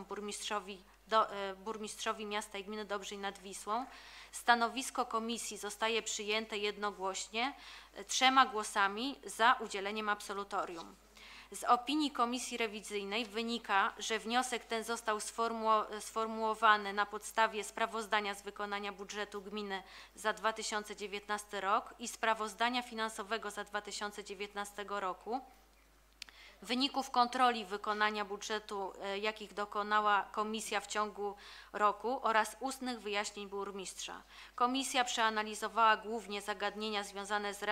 burmistrzowi miasta i gminy Dobrzej nad Wisłą. Stanowisko komisji zostaje przyjęte jednogłośnie 3 głosami za udzieleniem absolutorium. Z opinii Komisji Rewizyjnej wynika, że wniosek ten został sformułowany na podstawie sprawozdania z wykonania budżetu gminy za 2019 rok i sprawozdania finansowego za 2019 roku, wyników kontroli wykonania budżetu, jakich dokonała komisja w ciągu roku oraz ustnych wyjaśnień burmistrza. Komisja przeanalizowała głównie zagadnienia związane z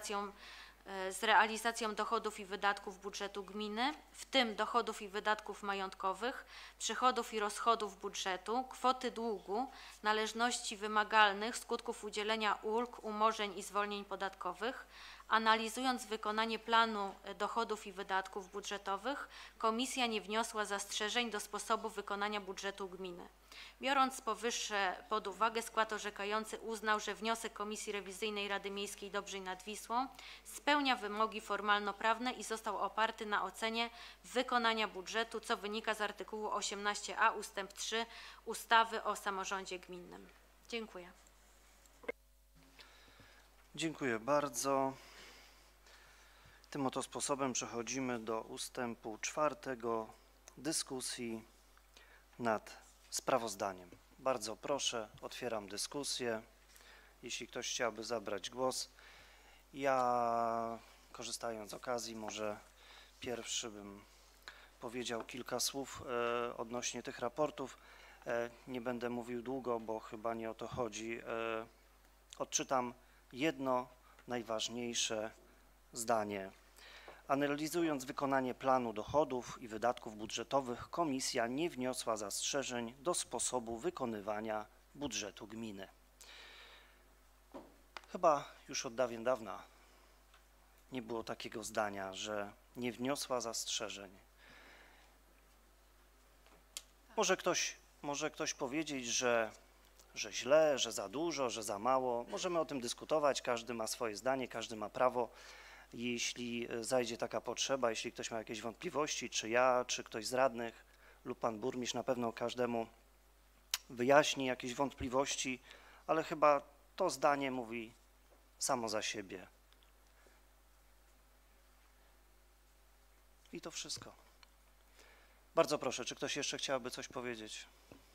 realizacją dochodów i wydatków budżetu gminy, w tym dochodów i wydatków majątkowych, przychodów i rozchodów budżetu, kwoty długu, należności wymagalnych, skutków udzielenia ulg, umorzeń i zwolnień podatkowych, Analizując wykonanie planu dochodów i wydatków budżetowych, komisja nie wniosła zastrzeżeń do sposobu wykonania budżetu gminy. Biorąc powyższe pod uwagę, skład orzekający uznał, że wniosek Komisji Rewizyjnej Rady Miejskiej Dobrzeń nad Wisłą spełnia wymogi formalnoprawne i został oparty na ocenie wykonania budżetu, co wynika z artykułu 18a ust. 3 ustawy o samorządzie gminnym. Dziękuję. Dziękuję bardzo. Tym oto sposobem przechodzimy do ustępu 4 dyskusji nad sprawozdaniem. Bardzo proszę, otwieram dyskusję. Jeśli ktoś chciałby zabrać głos, ja korzystając z okazji może pierwszy bym powiedział kilka słów odnośnie tych raportów. Nie będę mówił długo, bo chyba nie o to chodzi. Odczytam jedno najważniejsze zdanie. Analizując wykonanie planu dochodów i wydatków budżetowych, komisja nie wniosła zastrzeżeń do sposobu wykonywania budżetu gminy. Chyba już od dawien dawna nie było takiego zdania, że nie wniosła zastrzeżeń. Może ktoś powiedzieć, że źle, że za dużo, że za mało. Możemy o tym dyskutować, każdy ma swoje zdanie, każdy ma prawo. Jeśli zajdzie taka potrzeba, jeśli ktoś ma jakieś wątpliwości, czy ja, czy ktoś z radnych lub pan burmistrz na pewno każdemu wyjaśni jakieś wątpliwości, ale chyba to zdanie mówi samo za siebie. I to wszystko. Bardzo proszę, czy ktoś jeszcze chciałby coś powiedzieć?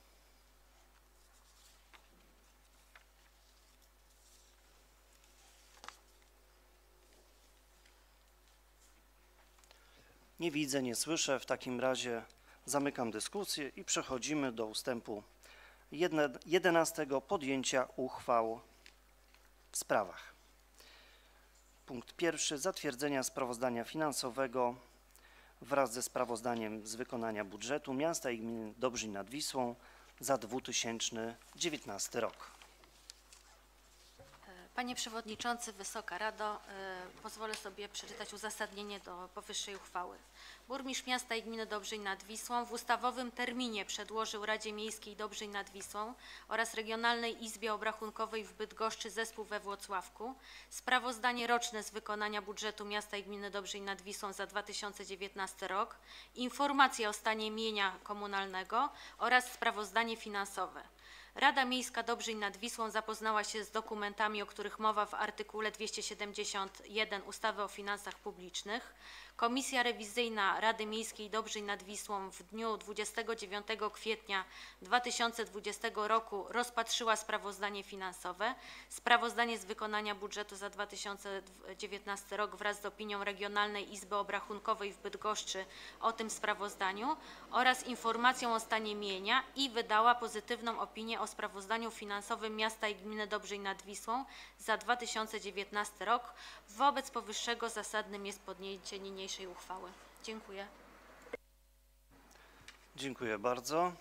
Nie widzę, nie słyszę. W takim razie zamykam dyskusję i przechodzimy do ustępu 11. Podjęcia uchwał w sprawach. Punkt pierwszy. Zatwierdzenia sprawozdania finansowego wraz ze sprawozdaniem z wykonania budżetu miasta i gminy Dobrzeń nad Wisłą za 2019 rok. Panie Przewodniczący, Wysoka Rado, pozwolę sobie przeczytać uzasadnienie do powyższej uchwały. Burmistrz miasta i gminy Dobrzeń nad Wisłą w ustawowym terminie przedłożył Radzie Miejskiej Dobrzeń nad Wisłą oraz Regionalnej Izbie Obrachunkowej w Bydgoszczy zespół we Włocławku sprawozdanie roczne z wykonania budżetu miasta i gminy Dobrzeń nad Wisłą za 2019 rok, informację o stanie mienia komunalnego oraz sprawozdanie finansowe. Rada Miejska Dobrzeń nad Wisłą zapoznała się z dokumentami, o których mowa w artykule 271 ustawy o finansach publicznych. Komisja Rewizyjna Rady Miejskiej Dobrzeń nad Wisłą w dniu 29 kwietnia 2020 roku rozpatrzyła sprawozdanie finansowe, sprawozdanie z wykonania budżetu za 2019 rok wraz z opinią Regionalnej Izby Obrachunkowej w Bydgoszczy o tym sprawozdaniu oraz informacją o stanie mienia i wydała pozytywną opinię o sprawozdaniu finansowym miasta i gminy Dobrzeń nad Wisłą za 2019 rok. Wobec powyższego zasadnym jest podjęcie niniejszej uchwały. Dziękuję. Dziękuję bardzo.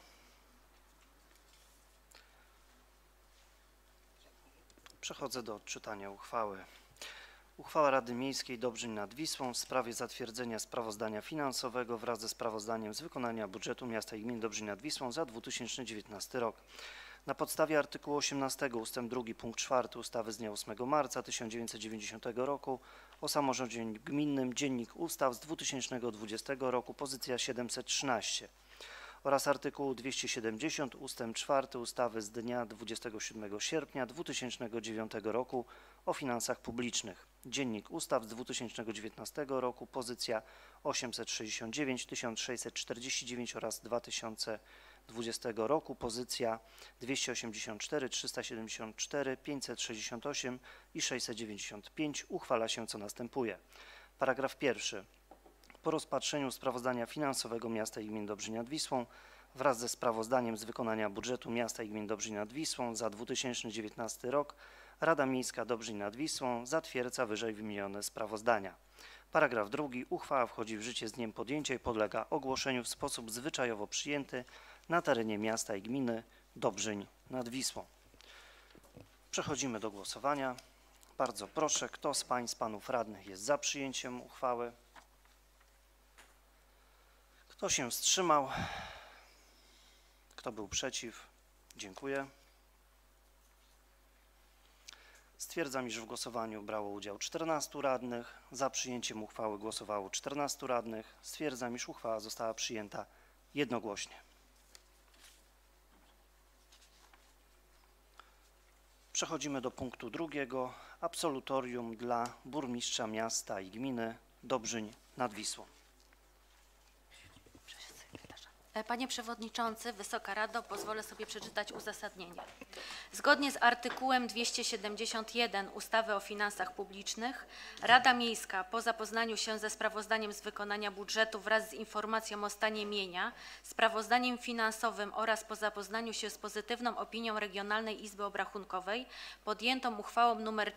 Przechodzę do odczytania uchwały. Uchwała Rady Miejskiej Dobrzeń nad Wisłą w sprawie zatwierdzenia sprawozdania finansowego wraz ze sprawozdaniem z wykonania budżetu miasta i gminy Dobrzeń nad Wisłą za 2019 rok. Na podstawie artykułu 18 ust. 2 punkt 4 ustawy z dnia 8 marca 1990 roku o samorządzie gminnym, Dziennik Ustaw z 2020 roku, pozycja 713 oraz artykułu 270 ust. 4 ustawy z dnia 27 sierpnia 2009 roku o finansach publicznych, Dziennik Ustaw z 2019 roku, pozycja 869, 1649 oraz 2020 roku, pozycja 284, 374, 568 i 695 uchwala się co następuje. Paragraf pierwszy. Po rozpatrzeniu sprawozdania finansowego miasta i gminy Dobrzeń nad Wisłą wraz ze sprawozdaniem z wykonania budżetu miasta i gminy Dobrzeń nad Wisłą za 2019 rok Rada Miejska Dobrzeń nad Wisłą zatwierdza wyżej wymienione sprawozdania. Paragraf drugi. Uchwała wchodzi w życie z dniem podjęcia i podlega ogłoszeniu w sposób zwyczajowo przyjęty na terenie miasta i gminy Dobrzeń nad Wisłą. Przechodzimy do głosowania. Bardzo proszę, kto z pań, z panów radnych jest za przyjęciem uchwały? Kto się wstrzymał? Kto był przeciw? Dziękuję. Stwierdzam, iż w głosowaniu brało udział 14 radnych. Za przyjęciem uchwały głosowało 14 radnych. Stwierdzam, iż uchwała została przyjęta jednogłośnie. Przechodzimy do punktu drugiego. Absolutorium dla burmistrza miasta i gminy Dobrzyń nad Wisłą. Panie Przewodniczący, Wysoka Rado, pozwolę sobie przeczytać uzasadnienie. Zgodnie z artykułem 271 ustawy o finansach publicznych Rada Miejska po zapoznaniu się ze sprawozdaniem z wykonania budżetu wraz z informacją o stanie mienia, sprawozdaniem finansowym oraz po zapoznaniu się z pozytywną opinią Regionalnej Izby Obrachunkowej podjętą uchwałą nr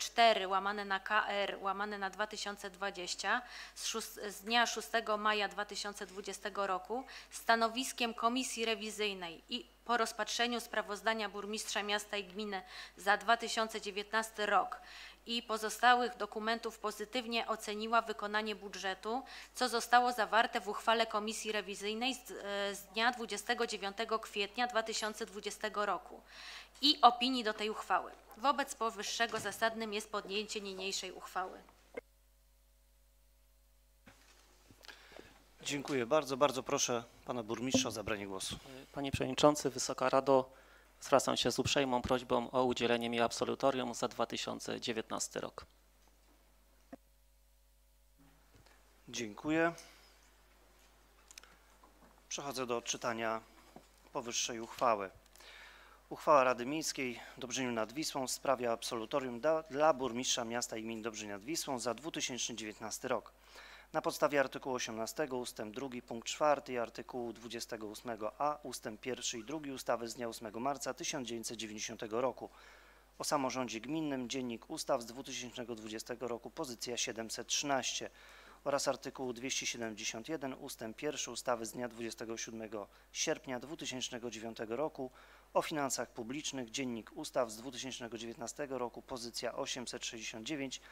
4/KR/2020 z dnia 6 maja 2020 roku stanowiskiem Komisji Rewizyjnej i po rozpatrzeniu sprawozdania burmistrza miasta i gminy za 2019 rok i pozostałych dokumentów pozytywnie oceniła wykonanie budżetu, co zostało zawarte w uchwale Komisji Rewizyjnej z dnia 29 kwietnia 2020 roku i opinii do tej uchwały. Wobec powyższego zasadnym jest podjęcie niniejszej uchwały. Dziękuję bardzo. Bardzo proszę pana burmistrza o zabranie głosu. Panie Przewodniczący, Wysoka Rado, zwracam się z uprzejmą prośbą o udzielenie mi absolutorium za 2019 rok. Dziękuję. Przechodzę do odczytania powyższej uchwały. Uchwała Rady Miejskiej w Dobrzyniu nad Wisłą w sprawie absolutorium dla burmistrza miasta i gminy Dobrzyń nad Wisłą za 2019 rok. Na podstawie artykułu 18 ust. 2 punkt 4 i artykułu 28a ust. 1 i 2 ustawy z dnia 8 marca 1990 roku o samorządzie gminnym, Dziennik Ustaw z 2020 roku, pozycja 713 oraz artykułu 271 ust. 1 ustawy z dnia 27 sierpnia 2009 roku o finansach publicznych, Dziennik Ustaw z 2019 roku, pozycja 869,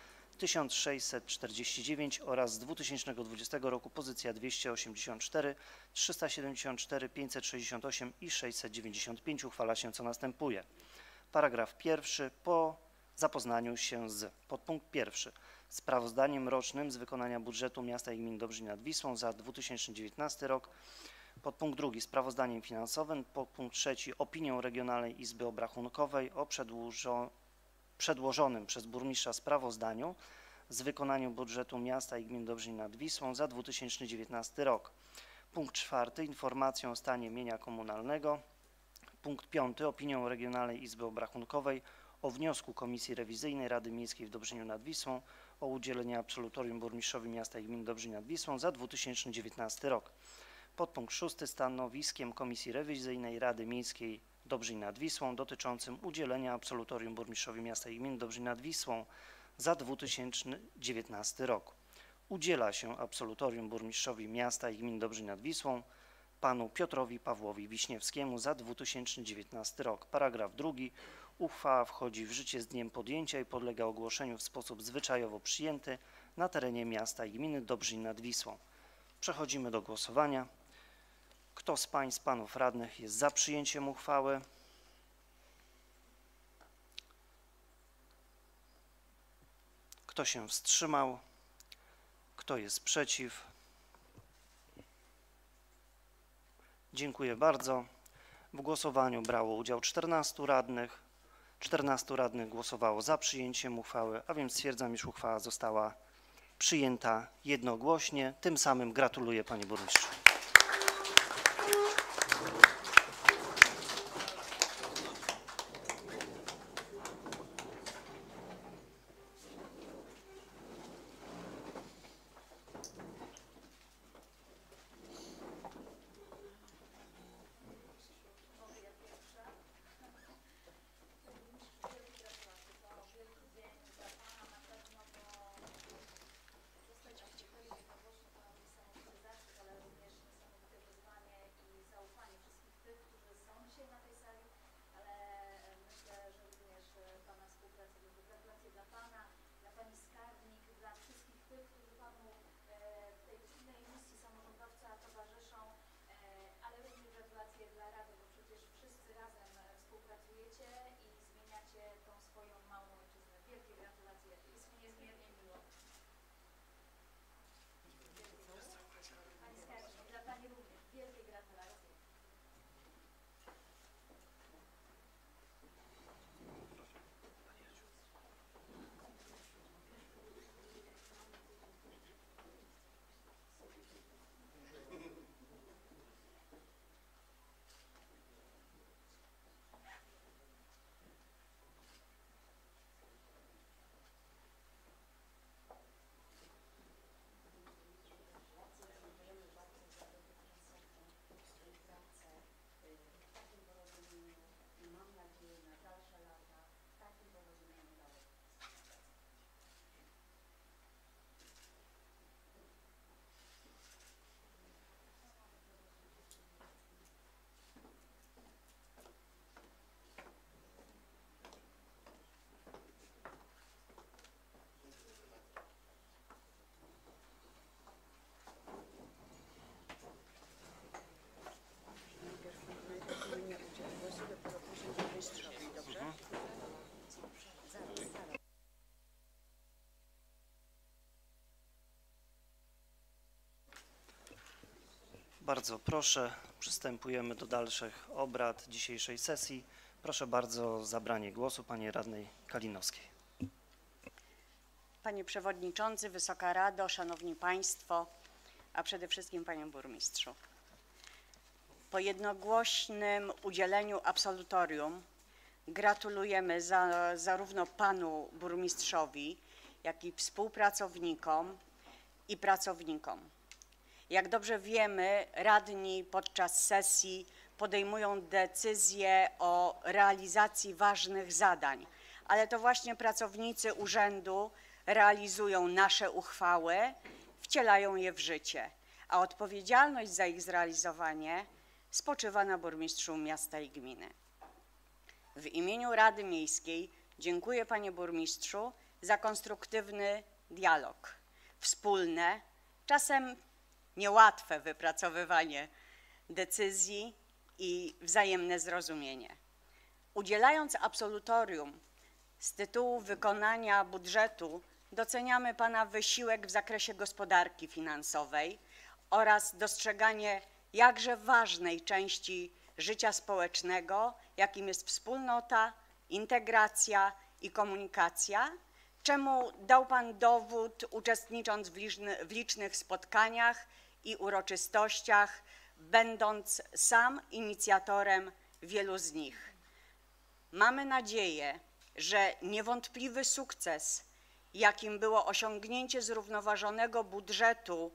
1649 oraz z 2020 roku pozycja 284, 374, 568 i 695 uchwala się, co następuje. Paragraf pierwszy. Po zapoznaniu się z podpunkt pierwszy sprawozdaniem rocznym z wykonania budżetu miasta i gminy Dobrzyń nad Wisłą za 2019 rok. Podpunkt drugi sprawozdaniem finansowym. Podpunkt trzeci opinią Regionalnej Izby Obrachunkowej o przedłożonym przez burmistrza sprawozdaniu z wykonania budżetu miasta i gminy Dobrzyń nad Wisłą za 2019 rok. Punkt czwarty informacją o stanie mienia komunalnego. Punkt piąty opinią Regionalnej Izby Obrachunkowej o wniosku Komisji Rewizyjnej Rady Miejskiej w Dobrzyniu nad Wisłą o udzielenie absolutorium burmistrzowi miasta i gminy Dobrzyń nad Wisłą za 2019 rok. Podpunkt szósty stanowiskiem Komisji Rewizyjnej Rady Miejskiej Dobrzyń nad Wisłą dotyczącym udzielenia absolutorium burmistrzowi miasta i gminy Dobrzyń nad Wisłą za 2019 rok. Udziela się absolutorium burmistrzowi miasta i gminy Dobrzyń nad Wisłą panu Piotrowi Pawłowi Wiśniewskiemu za 2019 rok. Paragraf drugi. Uchwała wchodzi w życie z dniem podjęcia i podlega ogłoszeniu w sposób zwyczajowo przyjęty na terenie miasta i gminy Dobrzyń nad Wisłą. Przechodzimy do głosowania. Kto z pań, z panów radnych jest za przyjęciem uchwały? Kto się wstrzymał? Kto jest przeciw? Dziękuję bardzo. W głosowaniu brało udział 14 radnych. 14 radnych głosowało za przyjęciem uchwały, a więc stwierdzam, iż uchwała została przyjęta jednogłośnie. Tym samym gratuluję, panie burmistrzu. Bardzo proszę, przystępujemy do dalszych obrad dzisiejszej sesji. Proszę bardzo o zabranie głosu pani radnej Kalinowskiej. Panie Przewodniczący, Wysoka Rado, Szanowni Państwo, a przede wszystkim Panie Burmistrzu. Po jednogłośnym udzieleniu absolutorium gratulujemy zarówno Panu Burmistrzowi, jak i współpracownikom i pracownikom. Jak dobrze wiemy, radni podczas sesji podejmują decyzje o realizacji ważnych zadań, ale to właśnie pracownicy urzędu realizują nasze uchwały, wcielają je w życie, a odpowiedzialność za ich zrealizowanie spoczywa na burmistrzu miasta i gminy. W imieniu Rady Miejskiej dziękuję Panie Burmistrzu za konstruktywny dialog, wspólne, czasem niełatwe wypracowywanie decyzji i wzajemne zrozumienie. Udzielając absolutorium z tytułu wykonania budżetu, doceniamy Pana wysiłek w zakresie gospodarki finansowej oraz dostrzeganie jakże ważnej części życia społecznego, jakim jest wspólnota, integracja i komunikacja, czemu dał Pan dowód uczestnicząc w licznych spotkaniach i uroczystościach, będąc sam inicjatorem wielu z nich. Mamy nadzieję, że niewątpliwy sukces, jakim było osiągnięcie zrównoważonego budżetu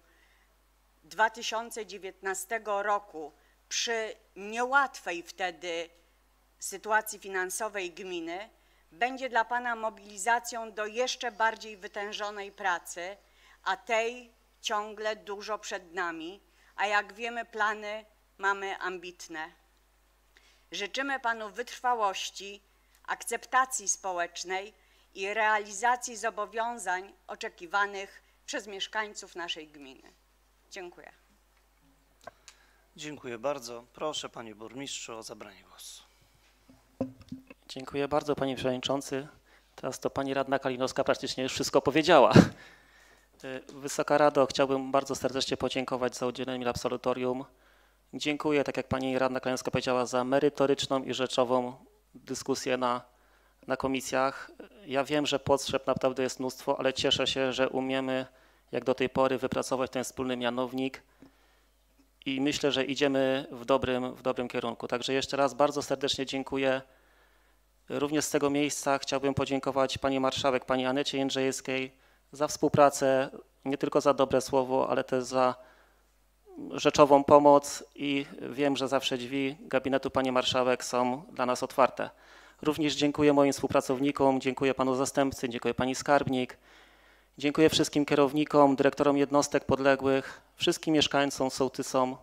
2019 roku przy niełatwej wtedy sytuacji finansowej gminy, będzie dla Pana mobilizacją do jeszcze bardziej wytężonej pracy, a tej ciągle dużo przed nami, a jak wiemy, plany mamy ambitne. Życzymy Panu wytrwałości, akceptacji społecznej i realizacji zobowiązań oczekiwanych przez mieszkańców naszej gminy. Dziękuję. Dziękuję bardzo. Proszę Panie Burmistrzu o zabranie głosu. Dziękuję bardzo, Panie Przewodniczący. Teraz to Pani Radna Kalinowska praktycznie już wszystko powiedziała. Wysoka Rado, chciałbym bardzo serdecznie podziękować za udzielenie mi absolutorium. Dziękuję, tak jak Pani Radna Kalinowska powiedziała, za merytoryczną i rzeczową dyskusję na komisjach. Ja wiem, że potrzeb naprawdę jest mnóstwo, ale cieszę się, że umiemy jak do tej pory wypracować ten wspólny mianownik i myślę, że idziemy w dobrym kierunku. Także jeszcze raz bardzo serdecznie dziękuję. Również z tego miejsca chciałbym podziękować Pani Marszałek, Pani Anecie Jędrzejewskiej za współpracę, nie tylko za dobre słowo, ale też za rzeczową pomoc i wiem, że zawsze drzwi gabinetu Pani Marszałek są dla nas otwarte. Również dziękuję moim współpracownikom, dziękuję Panu Zastępcy, dziękuję Pani Skarbnik, dziękuję wszystkim kierownikom, dyrektorom jednostek podległych, wszystkim mieszkańcom, sołtysom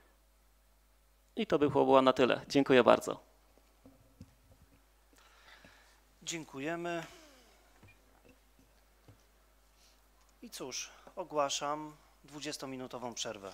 i to by było na tyle. Dziękuję bardzo. Dziękujemy. I cóż, ogłaszam 20-minutową przerwę.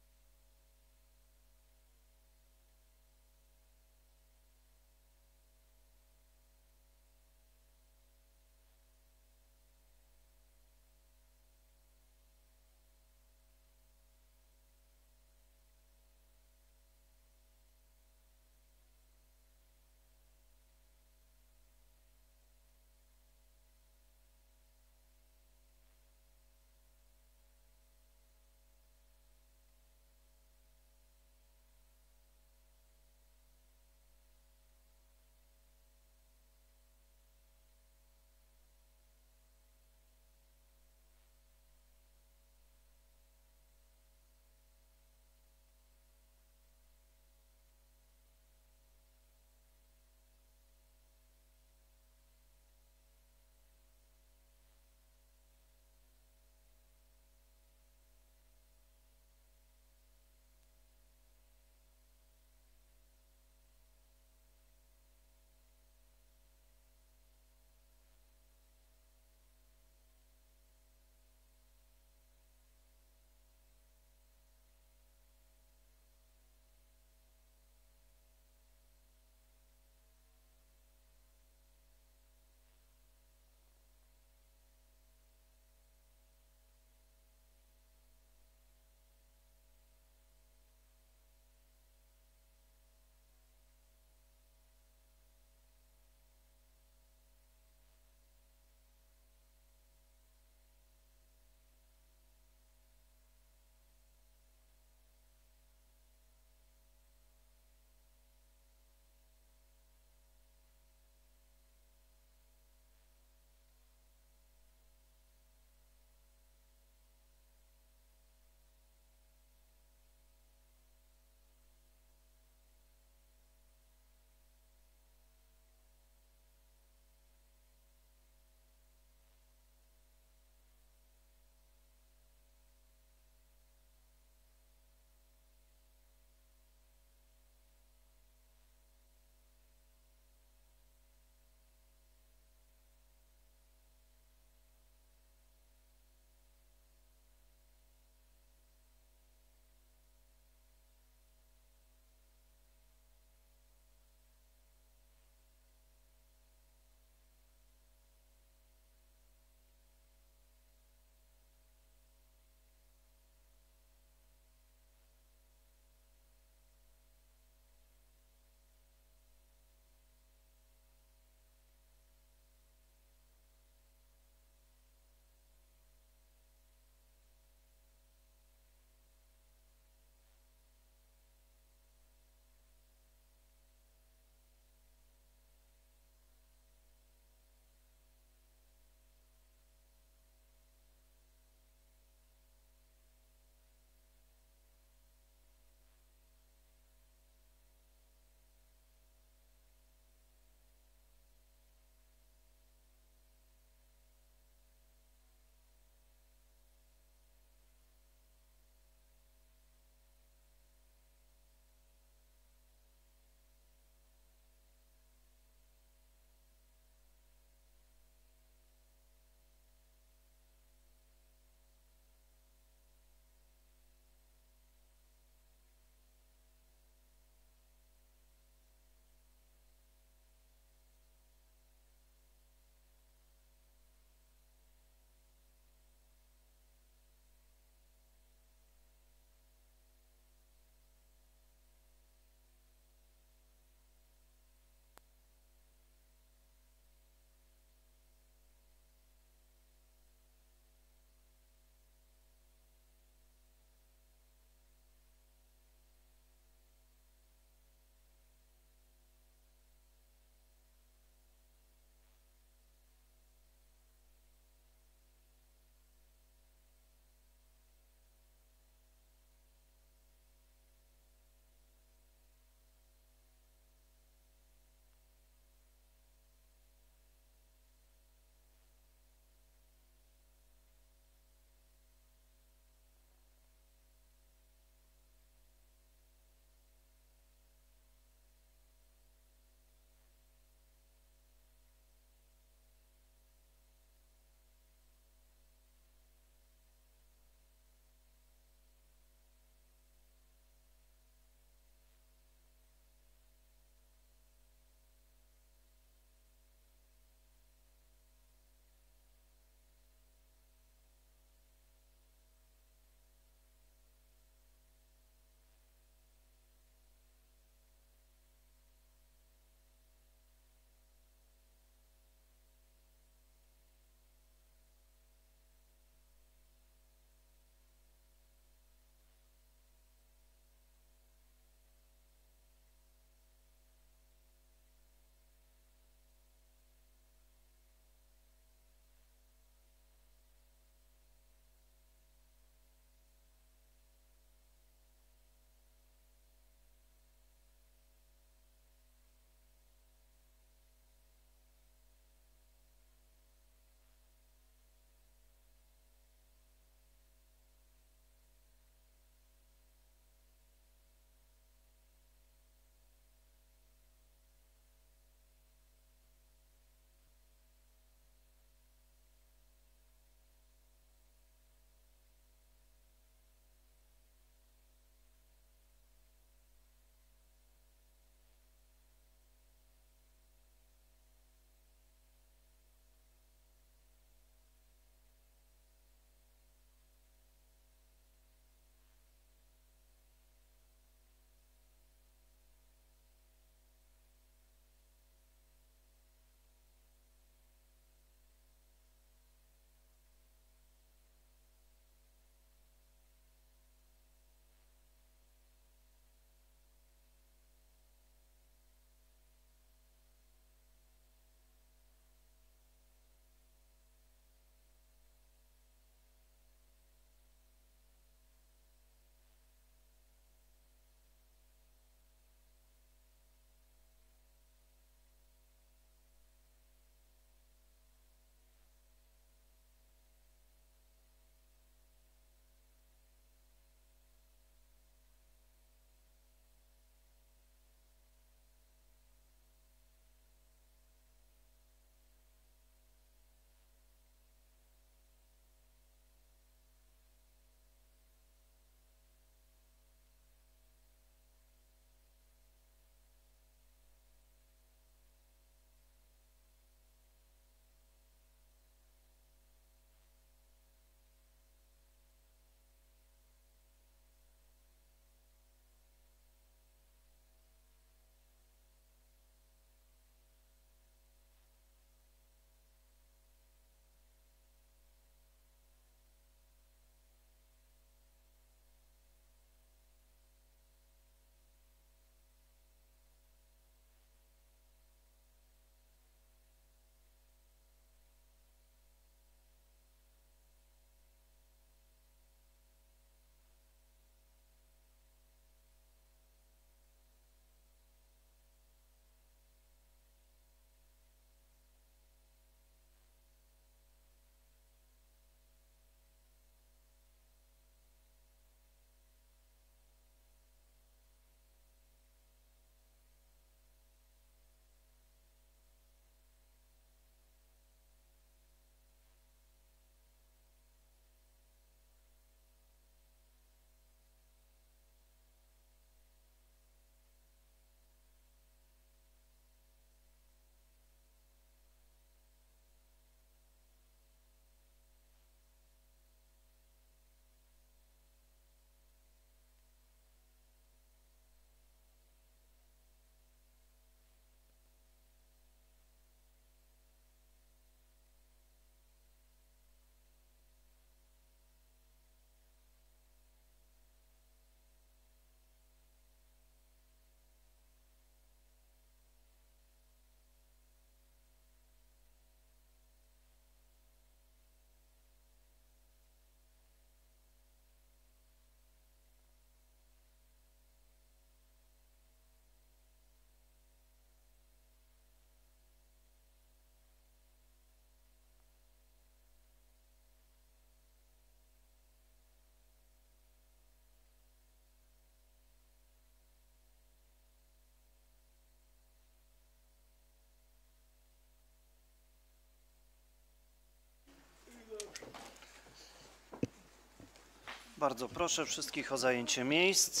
Bardzo proszę wszystkich o zajęcie miejsc.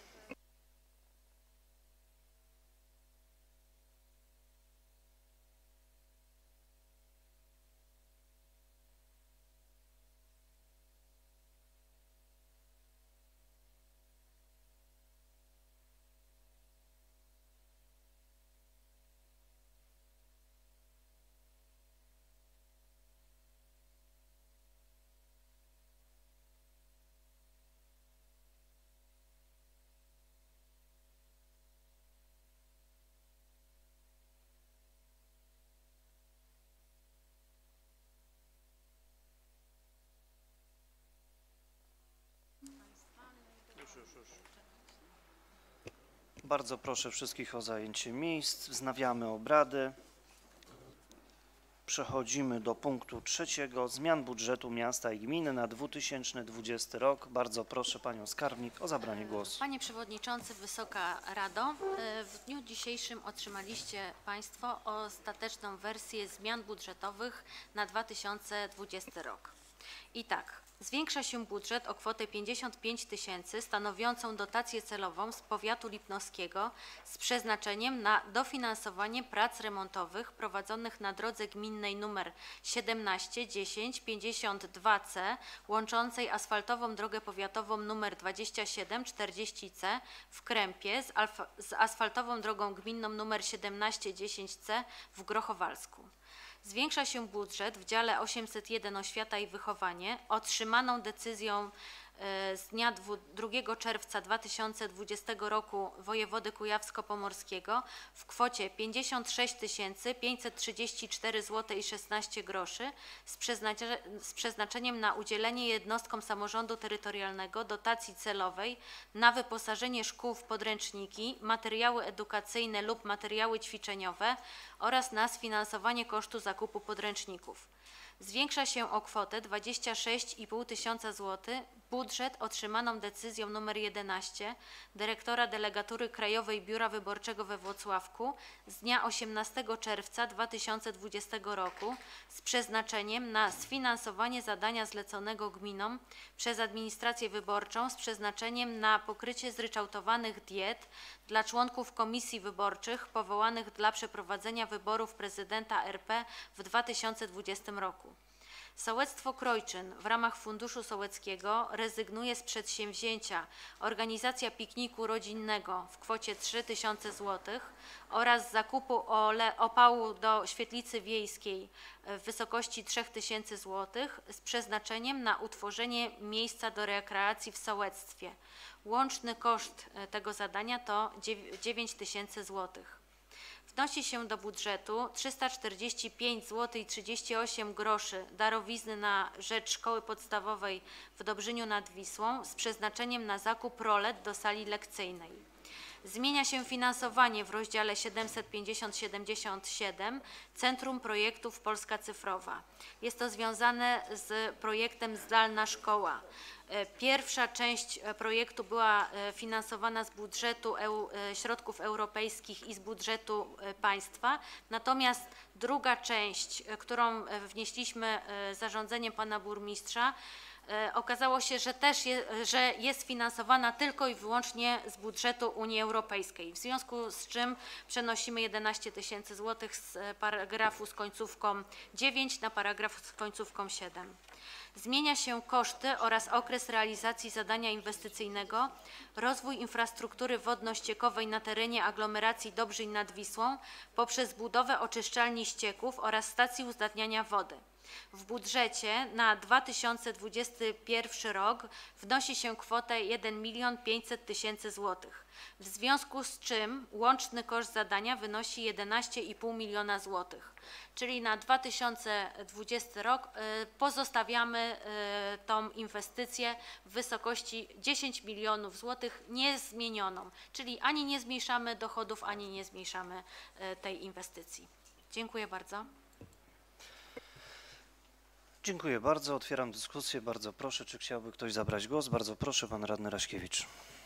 Bardzo proszę wszystkich o zajęcie miejsc. Wznawiamy obrady. Przechodzimy do punktu 3. Zmian budżetu miasta i gminy na 2020 rok. Bardzo proszę panią skarbnik o zabranie głosu. Panie Przewodniczący, Wysoka Rado, w dniu dzisiejszym otrzymaliście Państwo ostateczną wersję zmian budżetowych na 2020 rok. I tak, zwiększa się budżet o kwotę 55 000 stanowiącą dotację celową z powiatu lipnowskiego z przeznaczeniem na dofinansowanie prac remontowych prowadzonych na drodze gminnej nr 171052C łączącej asfaltową drogę powiatową nr 2740C w Krępie z asfaltową drogą gminną nr 1710C w Grochowalsku. Zwiększa się budżet w dziale 801 Oświata i Wychowanie otrzymaną decyzją z dnia 2 czerwca 2020 roku wojewody kujawsko-pomorskiego w kwocie 56 534 zł i 16 groszy z przeznaczeniem na udzielenie jednostkom samorządu terytorialnego dotacji celowej na wyposażenie szkół w podręczniki, materiały edukacyjne lub materiały ćwiczeniowe oraz na sfinansowanie kosztu zakupu podręczników. Zwiększa się o kwotę 26,5 tysiąca złotych budżet otrzymaną decyzją nr 11 dyrektora Delegatury Krajowej Biura Wyborczego we Włocławku z dnia 18 czerwca 2020 roku z przeznaczeniem na sfinansowanie zadania zleconego gminom przez administrację wyborczą z przeznaczeniem na pokrycie zryczałtowanych diet dla członków komisji wyborczych powołanych dla przeprowadzenia wyborów prezydenta RP w 2020 roku. Sołectwo Krojczyn w ramach Funduszu Sołeckiego rezygnuje z przedsięwzięcia organizacja pikniku rodzinnego w kwocie 3000 zł oraz zakupu opału do świetlicy wiejskiej w wysokości 3000 zł z przeznaczeniem na utworzenie miejsca do rekreacji w sołectwie. Łączny koszt tego zadania to 9000 zł. Wnosi się do budżetu 345 zł i 38 groszy darowizny na rzecz szkoły podstawowej w Dobrzyniu nad Wisłą z przeznaczeniem na zakup rolet do sali lekcyjnej. Zmienia się finansowanie w rozdziale 750-77 Centrum Projektów Polska Cyfrowa. Jest to związane z projektem Zdalna Szkoła. Pierwsza część projektu była finansowana z budżetu środków europejskich i z budżetu państwa, natomiast druga część, którą wnieśliśmy zarządzeniem pana burmistrza, okazało się, że jest finansowana tylko i wyłącznie z budżetu Unii Europejskiej, w związku z czym przenosimy 11 000 złotych z paragrafu z końcówką 9 na paragraf z końcówką 7. Zmienia się koszty oraz okres realizacji zadania inwestycyjnego rozwój infrastruktury wodno-ściekowej na terenie aglomeracji Dobrzyń nad Wisłą poprzez budowę oczyszczalni ścieków oraz stacji uzdatniania wody. W budżecie na 2021 rok wnosi się kwotę 1 500 000 złotych, w związku z czym łączny koszt zadania wynosi 11,5 miliona złotych, czyli na 2020 rok pozostawiamy tą inwestycję w wysokości 10 milionów złotych niezmienioną, czyli ani nie zmniejszamy dochodów, ani nie zmniejszamy tej inwestycji. Dziękuję bardzo. Dziękuję bardzo. Otwieram dyskusję. Bardzo proszę, czy chciałby ktoś zabrać głos? Bardzo proszę, pan radny Raśkiewicz.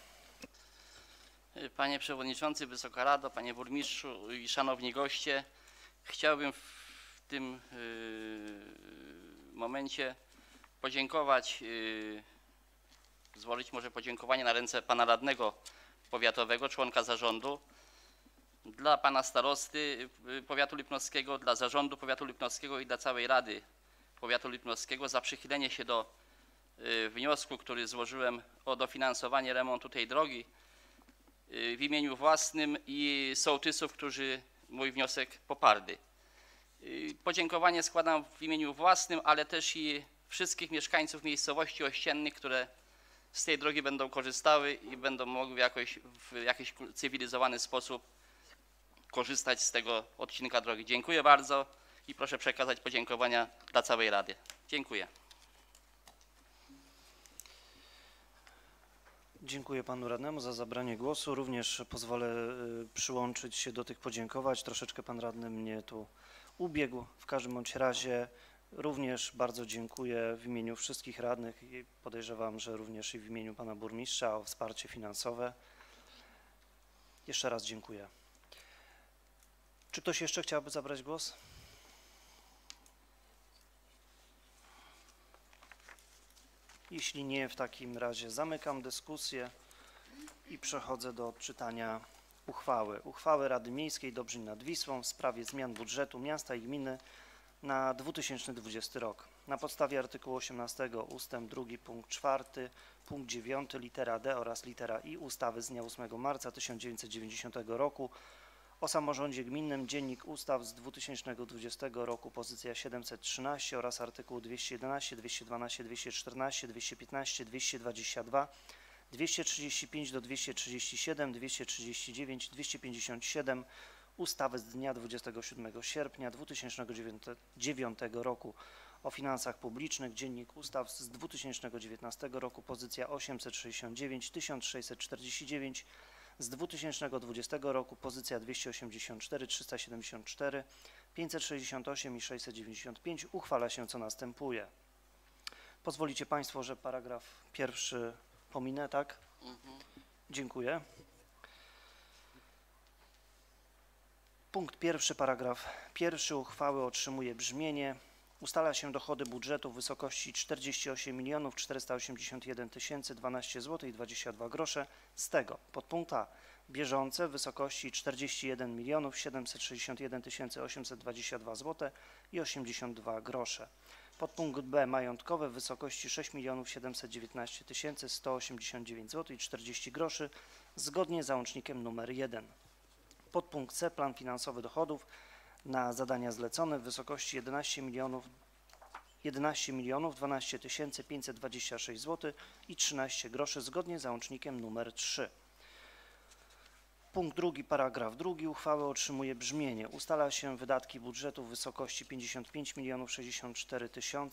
Panie Przewodniczący, Wysoka Rado, Panie Burmistrzu i Szanowni Goście, chciałbym w tym momencie podziękować złożyć może podziękowanie na ręce pana radnego powiatowego, członka zarządu, dla pana starosty powiatu lipnowskiego, dla zarządu powiatu lipnowskiego i dla całej Rady Powiatu Lipnowskiego za przychylenie się do wniosku, który złożyłem o dofinansowanie remontu tej drogi w imieniu własnym i sołtysów, którzy mój wniosek poparli. Podziękowanie składam w imieniu własnym, ale też i wszystkich mieszkańców miejscowości ościennych, które z tej drogi będą korzystały i będą mogły w jakiś cywilizowany sposób korzystać z tego odcinka drogi. Dziękuję bardzo i proszę przekazać podziękowania dla całej Rady. Dziękuję. Dziękuję panu radnemu za zabranie głosu. Również pozwolę przyłączyć się do tych podziękowań. Troszeczkę pan radny mnie tu ubiegł. W każdym bądź razie również bardzo dziękuję w imieniu wszystkich radnych i podejrzewam, że również i w imieniu pana burmistrza o wsparcie finansowe. Jeszcze raz dziękuję. Czy ktoś jeszcze chciałby zabrać głos? Jeśli nie, w takim razie zamykam dyskusję i przechodzę do odczytania uchwały. Uchwały Rady Miejskiej Dobrzeń nad Wisłą w sprawie zmian budżetu miasta i gminy na 2020 rok. Na podstawie artykułu 18 ustęp 2 punkt 4, punkt 9 litera D oraz litera I ustawy z dnia 8 marca 1990 roku o samorządzie gminnym, Dziennik Ustaw z 2020 roku, pozycja 713 oraz artykuł 211, 212, 214, 215, 222, 235 do 237, 239, 257 ustawy z dnia 27 sierpnia 2009 roku o finansach publicznych, Dziennik Ustaw z 2019 roku, pozycja 869, 1649, z 2020 roku, pozycja 284, 374, 568 i 695 uchwala się, co następuje. Pozwolicie państwo, że paragraf pierwszy pominę, tak? Dziękuję. Punkt pierwszy, paragraf pierwszy uchwały otrzymuje brzmienie: ustala się dochody budżetu w wysokości 48 481 012 zł i 22 grosze. Z tego podpunkt A bieżące w wysokości 41 761 822 zł i 82 grosze. Podpunkt B majątkowe w wysokości 6 719 189 zł i 40 groszy zgodnie z załącznikiem nr 1. Podpunkt C plan finansowy dochodów na zadania zlecone w wysokości 11 12 526 zł i 13 groszy zgodnie z załącznikiem nr 3. Punkt drugi, paragraf drugi uchwały otrzymuje brzmienie: ustala się wydatki budżetu w wysokości 55 064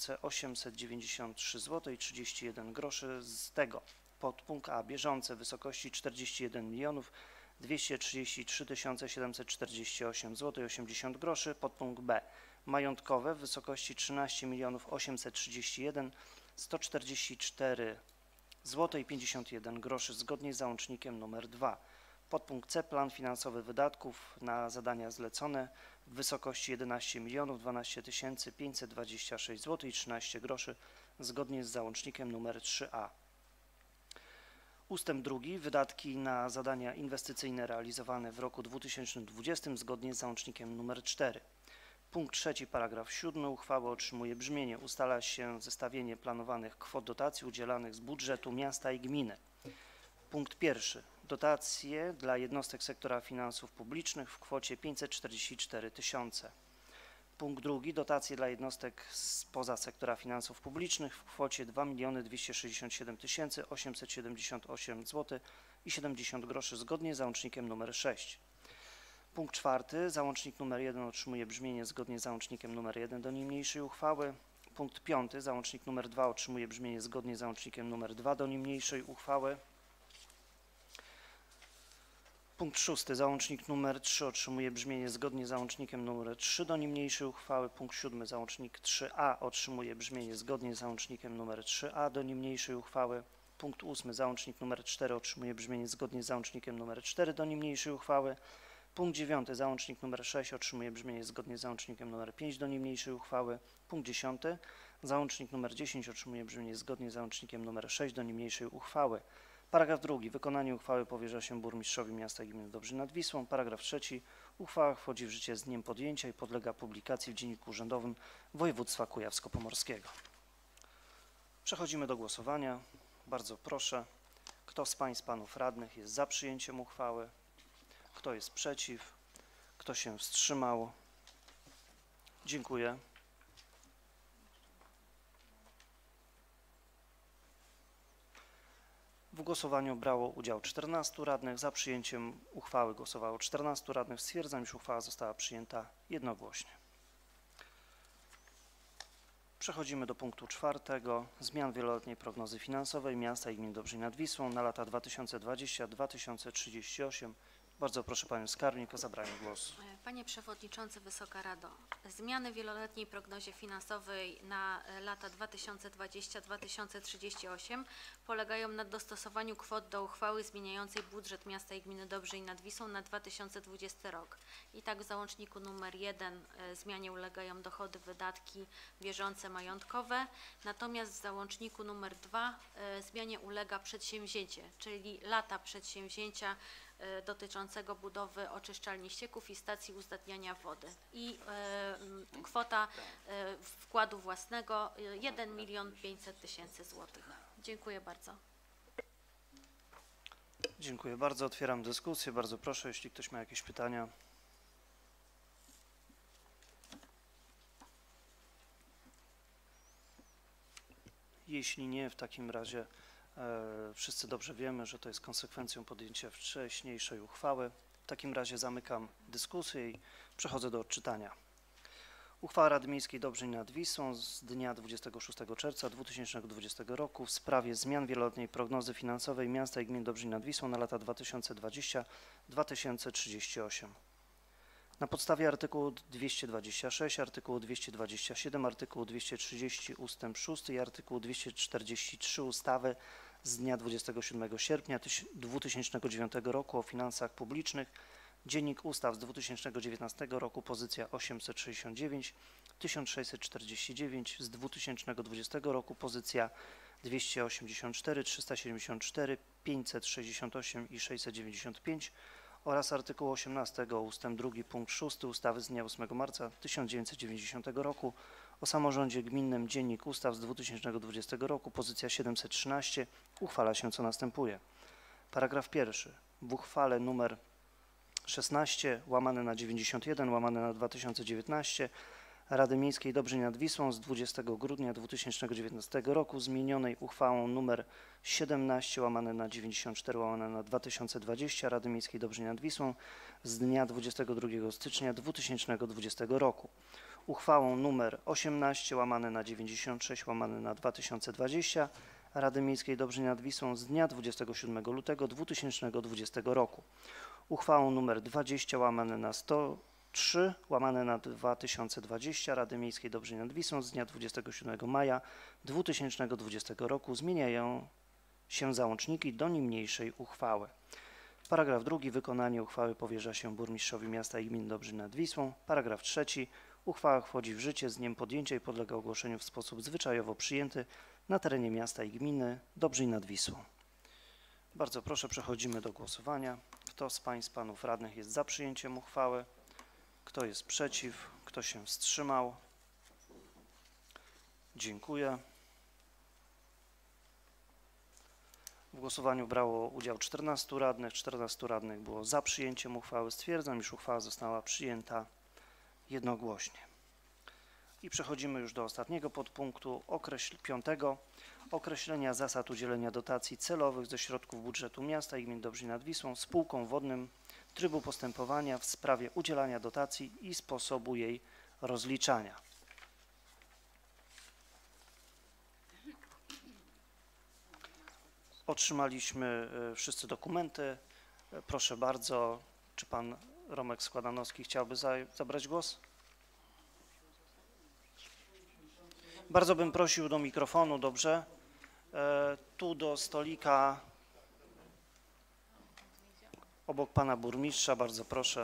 893 zł i 31 groszy. Z tego podpunkt A bieżące w wysokości 41 233 748 zł i 80 groszy. Podpunkt B majątkowe w wysokości 13 831 144 zł i 51 groszy zgodnie z załącznikiem nr 2. Podpunkt C plan finansowy wydatków na zadania zlecone w wysokości 11 12 526 zł i 13 groszy zgodnie z załącznikiem nr 3a. Ustęp drugi wydatki na zadania inwestycyjne realizowane w roku 2020 zgodnie z załącznikiem nr 4. Punkt trzeci, paragraf 7 uchwały otrzymuje brzmienie: ustala się zestawienie planowanych kwot dotacji udzielanych z budżetu miasta i gminy. Punkt pierwszy. Dotacje dla jednostek sektora finansów publicznych w kwocie 544 000. Punkt drugi. Dotacje dla jednostek spoza sektora finansów publicznych w kwocie 2 267 878 zł i 70 groszy zgodnie z załącznikiem nr 6. Punkt czwarty. Załącznik nr 1 otrzymuje brzmienie zgodnie z załącznikiem nr 1 do niniejszej uchwały. Punkt piąty. Załącznik nr 2 otrzymuje brzmienie zgodnie z załącznikiem nr 2 do niniejszej uchwały. Punkt szósty. Załącznik nr 3 otrzymuje brzmienie zgodnie z załącznikiem nr 3 do niniejszej uchwały. Punkt siódmy. Załącznik 3a otrzymuje brzmienie zgodnie z załącznikiem nr 3a do niniejszej uchwały. Punkt ósmy. Załącznik nr 4 otrzymuje brzmienie zgodnie z załącznikiem nr 4 do niniejszej uchwały. Punkt dziewiąty. Załącznik nr 6 otrzymuje brzmienie zgodnie z załącznikiem nr 5 do niniejszej uchwały. Punkt 10. Załącznik nr 10 otrzymuje brzmienie zgodnie z załącznikiem nr 6 do niniejszej uchwały. Paragraf 2. Wykonanie uchwały powierza się burmistrzowi miasta i gminy Dobrzeń nad Wisłą. Paragraf 3. Uchwała wchodzi w życie z dniem podjęcia i podlega publikacji w Dzienniku Urzędowym Województwa Kujawsko-Pomorskiego. Przechodzimy do głosowania. Bardzo proszę, kto z pań, panów radnych jest za przyjęciem uchwały? Kto jest przeciw? Kto się wstrzymał? Dziękuję. W głosowaniu brało udział 14 radnych. Za przyjęciem uchwały głosowało 14 radnych. Stwierdzam, iż uchwała została przyjęta jednogłośnie. Przechodzimy do punktu 4. Zmian wieloletniej prognozy finansowej miasta i gminy Dobrzeń nad Wisłą na lata 2020-2038. Bardzo proszę panią skarbnik o zabranie głosu. Panie Przewodniczący, Wysoka Rado, zmiany w wieloletniej prognozie finansowej na lata 2020-2038 polegają na dostosowaniu kwot do uchwały zmieniającej budżet miasta i gminy Dobrzeń nad Wisłą na 2020 rok. I tak w załączniku nr 1 zmianie ulegają dochody, wydatki bieżące, majątkowe, natomiast w załączniku nr 2 zmianie ulega przedsięwzięcie, czyli lata przedsięwzięcia dotyczącego budowy oczyszczalni ścieków i stacji uzdatniania wody i kwota wkładu własnego 1 500 000 złotych. Dziękuję bardzo. Dziękuję bardzo. Otwieram dyskusję. Bardzo proszę, jeśli ktoś ma jakieś pytania. Jeśli nie, w takim razie wszyscy dobrze wiemy, że to jest konsekwencją podjęcia wcześniejszej uchwały. W takim razie zamykam dyskusję i przechodzę do odczytania. Uchwała Rady Miejskiej Dobrzeń nad Wisłą z dnia 26 czerwca 2020 roku w sprawie zmian wieloletniej prognozy finansowej miasta i gminy Dobrzeń nad Wisłą na lata 2020-2038. Na podstawie artykułu 226, artykułu 227, artykułu 230 ust. 6 i artykułu 243 ustawy z dnia 27 sierpnia 2009 roku o finansach publicznych, Dziennik Ustaw z 2019 roku, pozycja 869, 1649, z 2020 roku, pozycja 284, 374, 568 i 695 oraz artykułu 18 ust. 2 punkt 6 ustawy z dnia 8 marca 1990 roku o samorządzie gminnym, Dziennik Ustaw z 2020 roku, pozycja 713, uchwala się co następuje. Paragraf 1. W uchwale nr 16/91/2019 Rady Miejskiej Dobrzeń nad Wisłą z 20 grudnia 2019 roku zmienionej uchwałą nr 17/94/2020 Rady Miejskiej Dobrzeń nad Wisłą z dnia 22 stycznia 2020 roku. Uchwałą nr 18/96/2020 Rady Miejskiej Dobrzeń nad Wisłą z dnia 27 lutego 2020 roku. Uchwałą nr 20/103/2020 Rady Miejskiej Dobrzeń nad Wisłą z dnia 27 maja 2020 roku zmieniają się załączniki do niniejszej uchwały. Paragraf 2. Wykonanie uchwały powierza się burmistrzowi miasta i gminy Dobrzeń nad Wisłą. Paragraf 3. Uchwała wchodzi w życie z dniem podjęcia i podlega ogłoszeniu w sposób zwyczajowo przyjęty na terenie miasta i gminy Dobrzeń nad Wisłą. Bardzo proszę, przechodzimy do głosowania. Kto z pań, panów radnych jest za przyjęciem uchwały? Kto jest przeciw? Kto się wstrzymał? Dziękuję. W głosowaniu brało udział 14 radnych. 14 radnych było za przyjęciem uchwały. Stwierdzam, iż uchwała została przyjęta jednogłośnie. I przechodzimy już do ostatniego podpunktu 5. Określenia zasad udzielenia dotacji celowych ze środków budżetu miasta i gminy Dobrzeń nad Wisłą spółkom wodnym, trybu postępowania w sprawie udzielania dotacji i sposobu jej rozliczania. Otrzymaliśmy wszyscy dokumenty. Proszę bardzo, czy pan Romek Składanowski chciałby zabrać głos? Bardzo bym prosił do mikrofonu, dobrze? Tu do stolika obok pana burmistrza, bardzo proszę.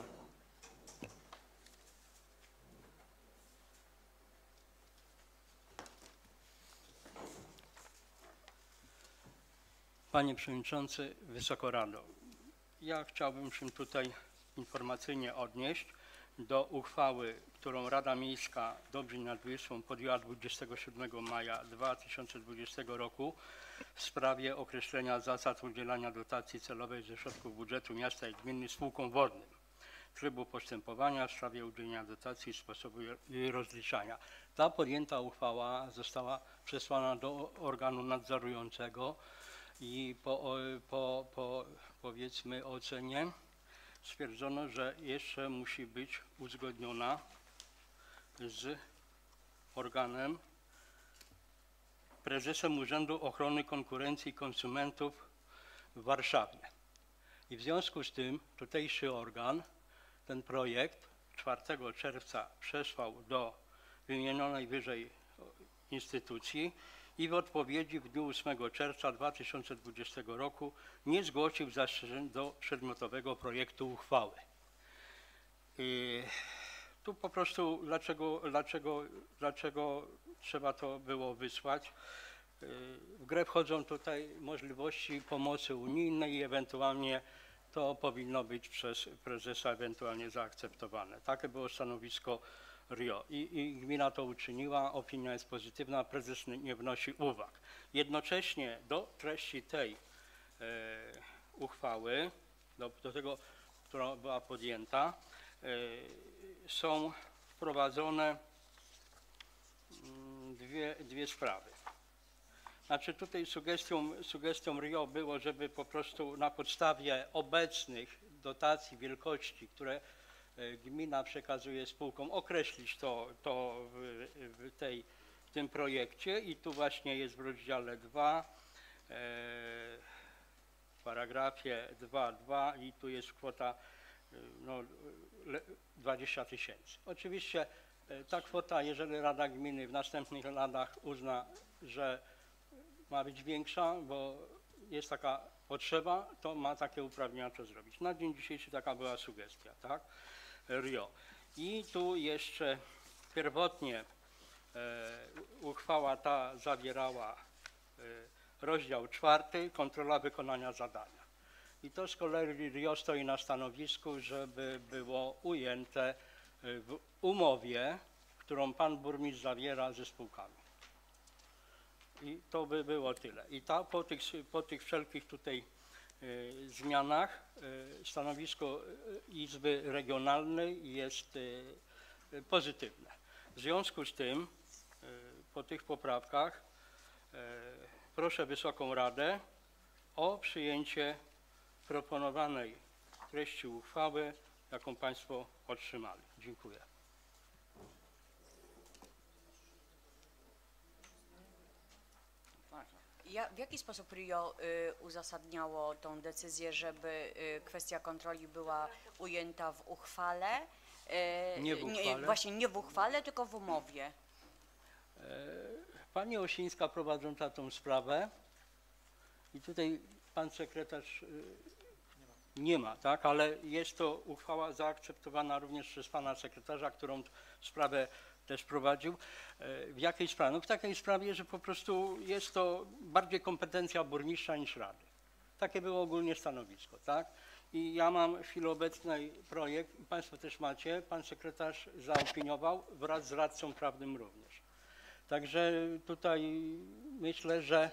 Panie Przewodniczący, Wysoka Rado. Ja chciałbym się tutaj informacyjnie odnieść do uchwały, którą Rada Miejska Dobrzeń nad Wisłą podjęła 27 maja 2020 roku w sprawie określenia zasad udzielania dotacji celowej ze środków budżetu miasta i gminy spółkom wodnym, trybu postępowania w sprawie udzielenia dotacji i sposobu jej rozliczania. Ta podjęta uchwała została przesłana do organu nadzorującego i po powiedzmy ocenie stwierdzono, że jeszcze musi być uzgodniona z organem, prezesem Urzędu Ochrony Konkurencji i Konsumentów w Warszawie. I w związku z tym tutejszy organ ten projekt 4 czerwca przesłał do wymienionej wyżej instytucji i w odpowiedzi w dniu 8 czerwca 2020 roku nie zgłosił zastrzeżeń do przedmiotowego projektu uchwały. I tu po prostu dlaczego trzeba to było wysłać? W grę wchodzą tutaj możliwości pomocy unijnej i ewentualnie to powinno być przez prezesa ewentualnie zaakceptowane. Takie było stanowisko RIO i gmina to uczyniła, opinia jest pozytywna, prezes nie wnosi uwag. Jednocześnie do treści tej uchwały, do tego, która była podjęta, są wprowadzone dwie sprawy. Znaczy tutaj sugestią RIO było, żeby po prostu na podstawie obecnych dotacji wielkości, które gmina przekazuje spółkom, określić to w tym projekcie i tu właśnie jest w rozdziale 2, w paragrafie 2.2 i tu jest kwota 20 000. Oczywiście ta kwota, jeżeli Rada Gminy w następnych latach uzna, że ma być większa, bo jest taka potrzeba, to ma takie uprawnienia to zrobić. Na dzień dzisiejszy taka była sugestia, tak? RIO. I tu jeszcze pierwotnie uchwała ta zawierała rozdział 4, kontrola wykonania zadania. I to z kolei RIO stoi na stanowisku, żeby było ujęte w umowie, którą pan burmistrz zawiera ze spółkami. I to by było tyle. I po tych wszelkich tutaj zmianach stanowisko Izby Regionalnej jest pozytywne. W związku z tym po tych poprawkach proszę Wysoką Radę o przyjęcie proponowanej treści uchwały, jaką Państwo otrzymali. Dziękuję. W jaki sposób RIO uzasadniało tą decyzję, żeby kwestia kontroli była ujęta w uchwale? Nie w uchwale. Właśnie nie w uchwale, tylko w umowie. Pani Osińska prowadząca tą sprawę i tutaj pan sekretarz nie ma, tak, ale jest to uchwała zaakceptowana również przez pana sekretarza, którą sprawę też prowadził. W jakiej sprawie? No w takiej sprawie, że po prostu jest to bardziej kompetencja burmistrza niż rady. Takie było ogólnie stanowisko, tak? I ja mam w chwili obecnej projekt, i Państwo też macie, pan sekretarz zaopiniował wraz z radcą prawnym również. Także tutaj myślę, że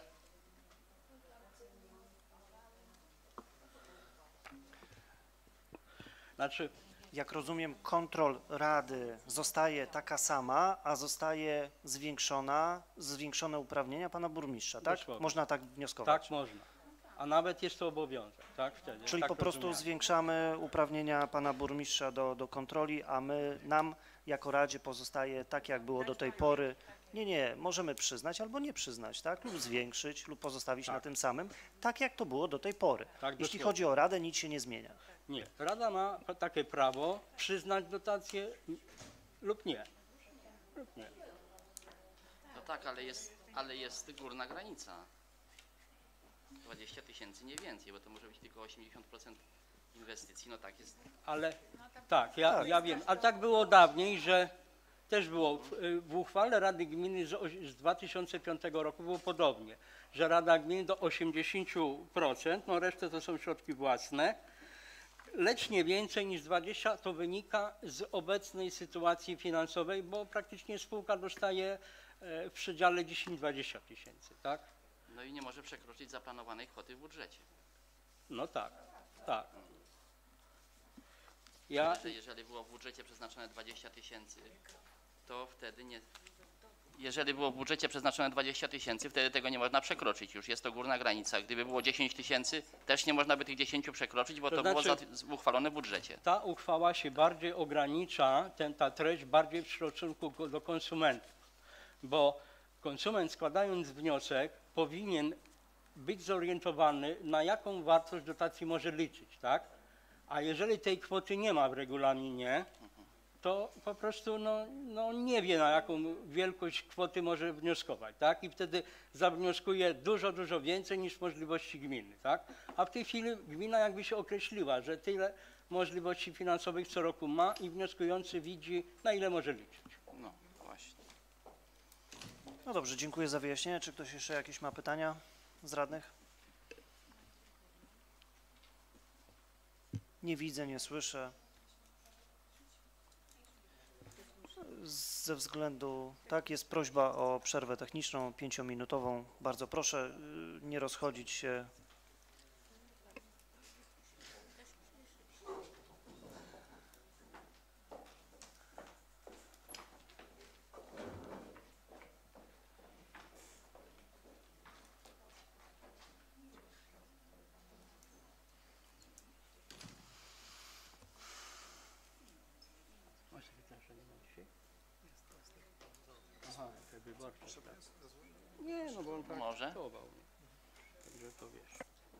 Jak rozumiem, kontrol Rady zostaje taka sama, a zostaje zwiększone uprawnienia pana burmistrza, tak? Dosłownie. Można tak wnioskować? tak można. A nawet jest to obowiązek, tak? Wtedy. Czyli tak po prostu rozumiałem. zwiększamy uprawnienia pana burmistrza do kontroli, a nam jako Radzie pozostaje tak, jak było do tej pory. Nie, możemy przyznać albo nie przyznać, tak? Lub zwiększyć, lub pozostawić na tym samym, tak jak to było do tej pory. Tak, Jeśli dosłownie. chodzi o Radę, nic się nie zmienia. Nie, Rada ma takie prawo przyznać dotację lub nie. Lub nie. No tak, ale jest górna granica. 20 000, nie więcej, bo to może być tylko 80% inwestycji, no tak jest. Ale tak, ja wiem, ale tak było dawniej, że też było w uchwale Rady Gminy z 2005 roku było podobnie, że Rada Gminy do 80%, no resztę to są środki własne, lecz nie więcej niż 20 to wynika z obecnej sytuacji finansowej, bo praktycznie spółka dostaje w przedziale 10-20 tysięcy, tak? No i nie może przekroczyć zaplanowanej kwoty w budżecie. No tak, tak. Jeżeli było w budżecie przeznaczone 20 tysięcy, to wtedy nie... Jeżeli było w budżecie przeznaczone 20 tysięcy, wtedy tego nie można przekroczyć. Już jest to górna granica. Gdyby było 10 tysięcy, też nie można by tych 10 przekroczyć, bo to było uchwalone w budżecie. Ta uchwała się bardziej ogranicza, ta treść bardziej w stosunku do konsumentów, bo konsument składając wniosek powinien być zorientowany, na jaką wartość dotacji może liczyć, tak? A jeżeli tej kwoty nie ma w regulaminie, to po prostu no nie wie, na jaką wielkość kwoty może wnioskować, tak? I wtedy zawnioskuje dużo więcej niż możliwości gminy, tak? A w tej chwili gmina jakby się określiła, że tyle możliwości finansowych co roku ma i wnioskujący widzi, na ile może liczyć. No właśnie. No dobrze, dziękuję za wyjaśnienie. Czy ktoś jeszcze jakieś ma pytania z radnych? Nie widzę, nie słyszę. Ze względu, tak, jest prośba o przerwę techniczną 5-minutową. Bardzo proszę nie rozchodzić się. Aha, te wyborcze. Tak. Nie, no bo on tak Może? traktował. Także to wiesz.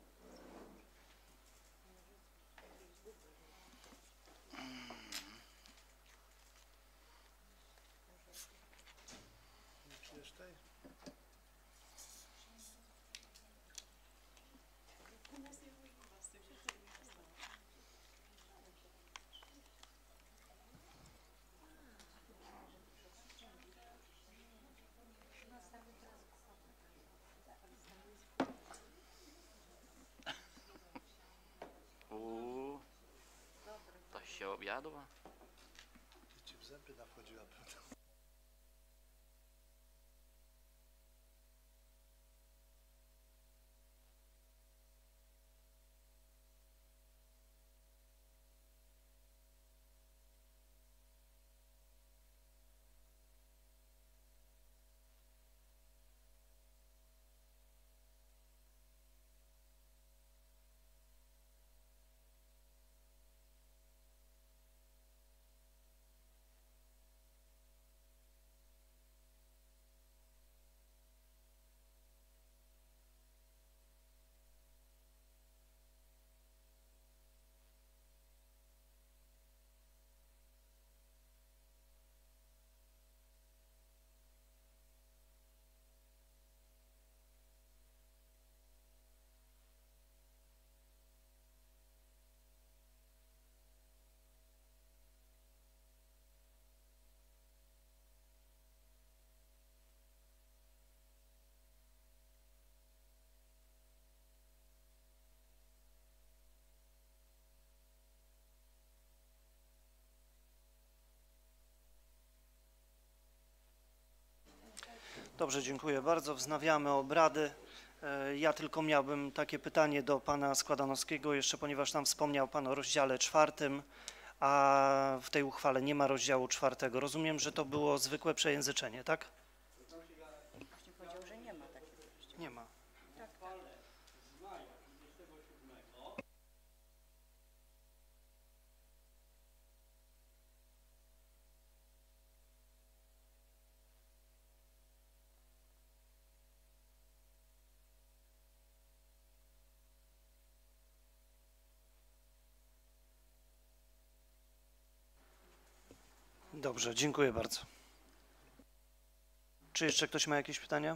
To się objadła. Dobrze, dziękuję bardzo. Wznawiamy obrady. Ja tylko miałbym takie pytanie do pana Składanowskiego, jeszcze ponieważ tam wspomniał pan o rozdziale 4, a w tej uchwale nie ma rozdziału 4. Rozumiem, że to było zwykłe przejęzyczenie, tak? Właśnie powiedział, że nie ma takiego. Nie ma. Dobrze, dziękuję bardzo. Czy jeszcze ktoś ma jakieś pytania?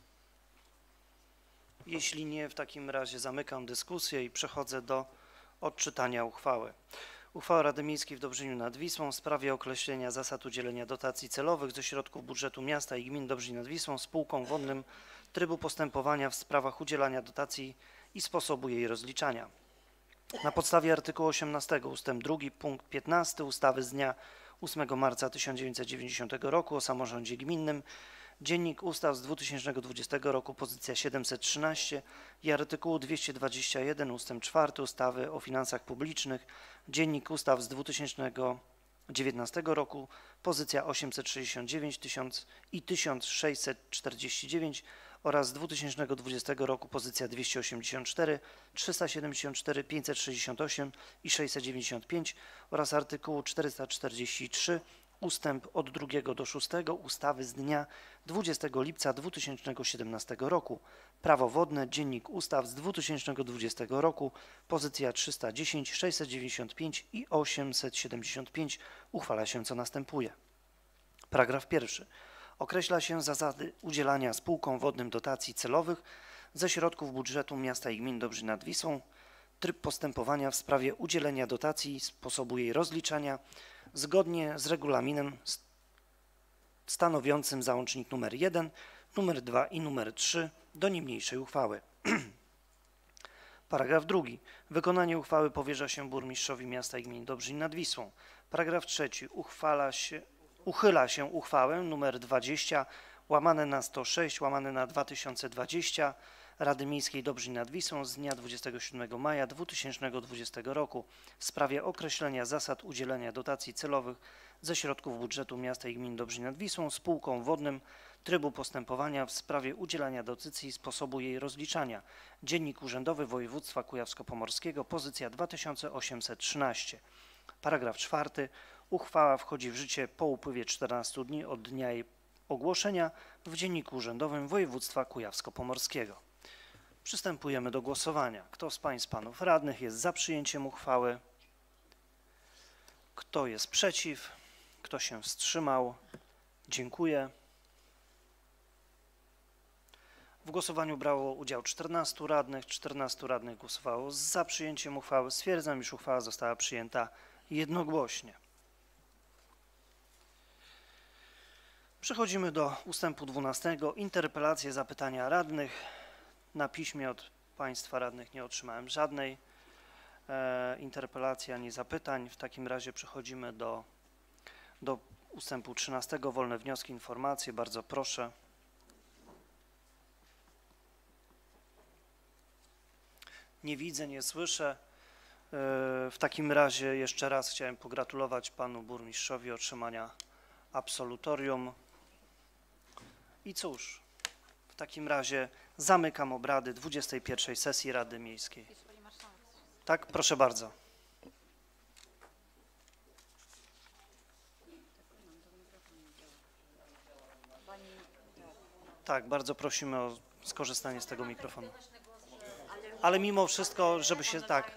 Jeśli nie, w takim razie zamykam dyskusję i przechodzę do odczytania uchwały. Uchwała Rady Miejskiej w Dobrzyniu nad Wisłą w sprawie określenia zasad udzielenia dotacji celowych ze środków budżetu miasta i gmin Dobrzeń nad Wisłą spółkom wodnym, trybu postępowania w sprawach udzielania dotacji i sposobu jej rozliczania. Na podstawie artykułu 18 ust. 2 punkt 15 ustawy z dnia 8 marca 1990 roku o samorządzie gminnym, Dziennik Ustaw z 2020 roku, pozycja 713 i artykułu 221 ust. 4 ustawy o finansach publicznych, Dziennik Ustaw z 2019 roku, pozycja 869 i 1649 oraz z 2020 roku, pozycja 284, 374, 568 i 695 oraz artykułu 443 ustęp od 2 do 6 ustawy z dnia 20 lipca 2017 roku. Prawo wodne, Dziennik Ustaw z 2020 roku, pozycja 310, 695 i 875 uchwala się, co następuje. Paragraf 1. Określa się zasady udzielania spółkom wodnym dotacji celowych ze środków budżetu miasta i gmin Dobrzeń nad Wisłą, tryb postępowania w sprawie udzielenia dotacji, sposobu jej rozliczania, zgodnie z regulaminem stanowiącym załącznik nr 1, nr 2 i nr 3 do niniejszej uchwały. Paragraf 2. Wykonanie uchwały powierza się burmistrzowi miasta i gminy Dobrzeń nad Wisłą. Paragraf 3. Uchyla się uchwałę nr 20/106/2020 Rady Miejskiej Dobrzeń nad Wisłą z dnia 27 maja 2020 roku w sprawie określenia zasad udzielenia dotacji celowych ze środków budżetu miasta i gmin Dobrzeń nad Wisłą spółkom wodnym, trybu postępowania w sprawie udzielania dotacji i sposobu jej rozliczania. Dziennik Urzędowy Województwa Kujawsko-Pomorskiego, pozycja 2813. Paragraf 4. Uchwała wchodzi w życie po upływie 14 dni od dnia jej ogłoszenia w Dzienniku Urzędowym Województwa Kujawsko-Pomorskiego. Przystępujemy do głosowania. Kto z pań i panów radnych jest za przyjęciem uchwały? Kto jest przeciw? Kto się wstrzymał? Dziękuję. W głosowaniu brało udział 14 radnych. 14 radnych głosowało za przyjęciem uchwały. Stwierdzam, iż uchwała została przyjęta jednogłośnie. Przechodzimy do ustępu 12. Interpelacje, zapytania radnych. Na piśmie od państwa radnych nie otrzymałem żadnej interpelacji ani zapytań. W takim razie przechodzimy do ustępu 13. Wolne wnioski, informacje. Bardzo proszę. Nie widzę, nie słyszę. W takim razie jeszcze raz chciałem pogratulować panu burmistrzowi otrzymania absolutorium. I cóż, w takim razie zamykam obrady 21. sesji Rady Miejskiej. Tak, proszę bardzo. Tak, bardzo prosimy o skorzystanie z tego mikrofonu. Ale mimo wszystko, żeby się... Tak.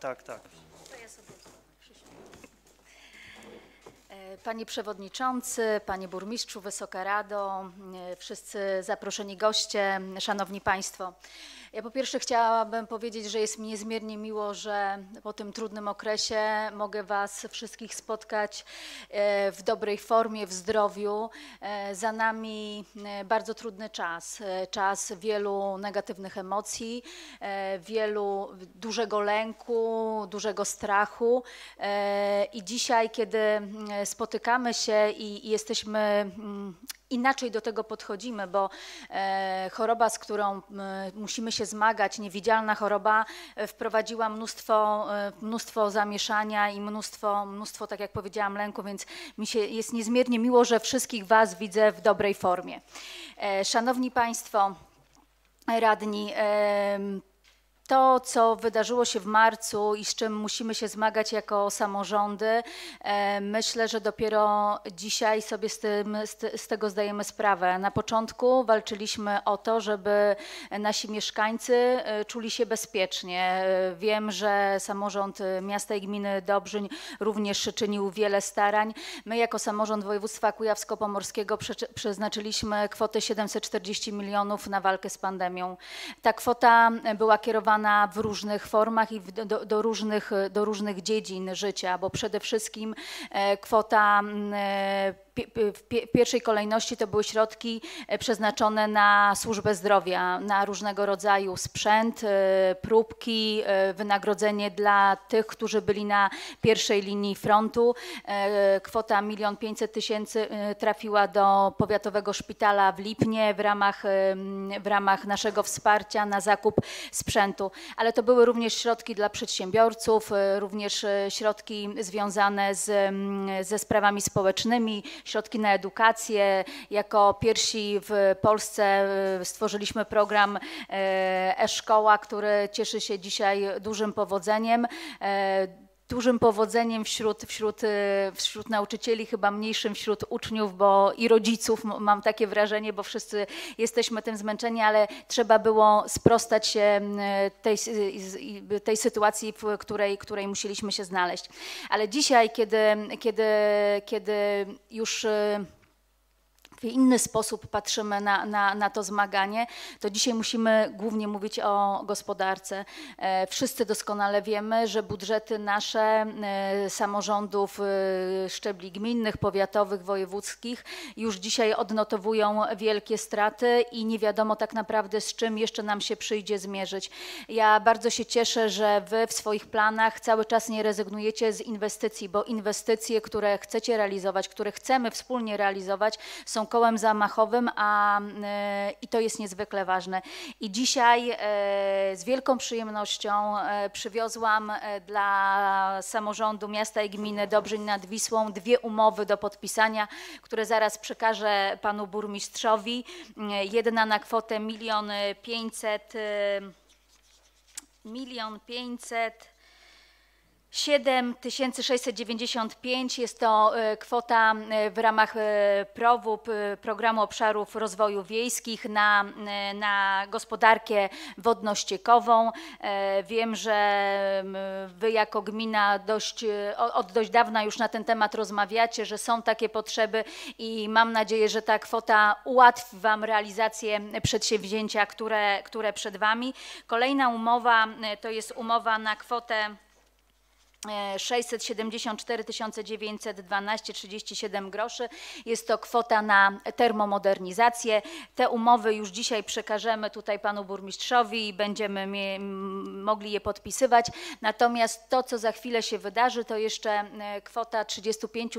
Panie Przewodniczący, Panie Burmistrzu, Wysoka Rado, wszyscy zaproszeni goście, Szanowni Państwo. Ja po pierwsze chciałabym powiedzieć, że jest mi niezmiernie miło, że po tym trudnym okresie mogę Was wszystkich spotkać w dobrej formie, w zdrowiu. Za nami bardzo trudny czas, czas wielu negatywnych emocji, dużego lęku, dużego strachu i dzisiaj, kiedy spotykamy się i jesteśmy inaczej do tego podchodzimy, bo choroba, z którą musimy się zmagać, niewidzialna choroba, wprowadziła mnóstwo zamieszania i mnóstwo, tak jak powiedziałam, lęku, więc jest niezmiernie miło, że wszystkich Was widzę w dobrej formie. Szanowni Państwo radni, to, co wydarzyło się w marcu i z czym musimy się zmagać jako samorządy, myślę, że dopiero dzisiaj sobie z tego zdajemy sprawę. Na początku walczyliśmy o to, żeby nasi mieszkańcy czuli się bezpiecznie. Wiem, że samorząd miasta i gminy Dobrzeń również czynił wiele starań. My jako samorząd województwa kujawsko-pomorskiego przeznaczyliśmy kwotę 740 milionów na walkę z pandemią. Ta kwota była kierowana skierowana w różnych formach i do różnych dziedzin życia, bo przede wszystkim kwota w pierwszej kolejności to były środki przeznaczone na służbę zdrowia, na różnego rodzaju sprzęt, próbki, wynagrodzenie dla tych, którzy byli na pierwszej linii frontu. Kwota 1 500 000 trafiła do Powiatowego Szpitala w Lipnie w ramach naszego wsparcia na zakup sprzętu. Ale to były również środki dla przedsiębiorców, również środki związane ze sprawami społecznymi, środki na edukację. Jako pierwsi w Polsce stworzyliśmy program e-szkoła, który cieszy się dzisiaj dużym powodzeniem. Dużym powodzeniem wśród nauczycieli, chyba mniejszym wśród uczniów, bo i rodziców, mam takie wrażenie, bo wszyscy jesteśmy tym zmęczeni, ale trzeba było sprostać się tej sytuacji, w której musieliśmy się znaleźć. Ale dzisiaj, kiedy już w inny sposób patrzymy na to zmaganie, to dzisiaj musimy głównie mówić o gospodarce. Wszyscy doskonale wiemy, że budżety nasze, samorządów szczebli gminnych, powiatowych, wojewódzkich już dzisiaj odnotowują wielkie straty i nie wiadomo tak naprawdę, z czym jeszcze nam się przyjdzie zmierzyć. Ja bardzo się cieszę, że wy w swoich planach cały czas nie rezygnujecie z inwestycji, bo inwestycje, które chcecie realizować, które chcemy wspólnie realizować, są kołem zamachowym, i to jest niezwykle ważne. I dzisiaj z wielką przyjemnością przywiozłam dla samorządu miasta i gminy Dobrzyń nad Wisłą 2 umowy do podpisania, które zaraz przekażę panu burmistrzowi. Jedna na kwotę 1 500 7695 jest to kwota w ramach PROW-u, Programu Obszarów Rozwoju Wiejskich na gospodarkę wodno-ściekową. Wiem, że wy jako gmina od dość dawna już na ten temat rozmawiacie, że są takie potrzeby i mam nadzieję, że ta kwota ułatwi wam realizację przedsięwzięcia, które przed wami. Kolejna umowa to jest umowa na kwotę 674 912,37 groszy. Jest to kwota na termomodernizację. Te umowy już dzisiaj przekażemy tutaj panu burmistrzowi i będziemy mogli je podpisywać. Natomiast to, co za chwilę się wydarzy, to jeszcze kwota 35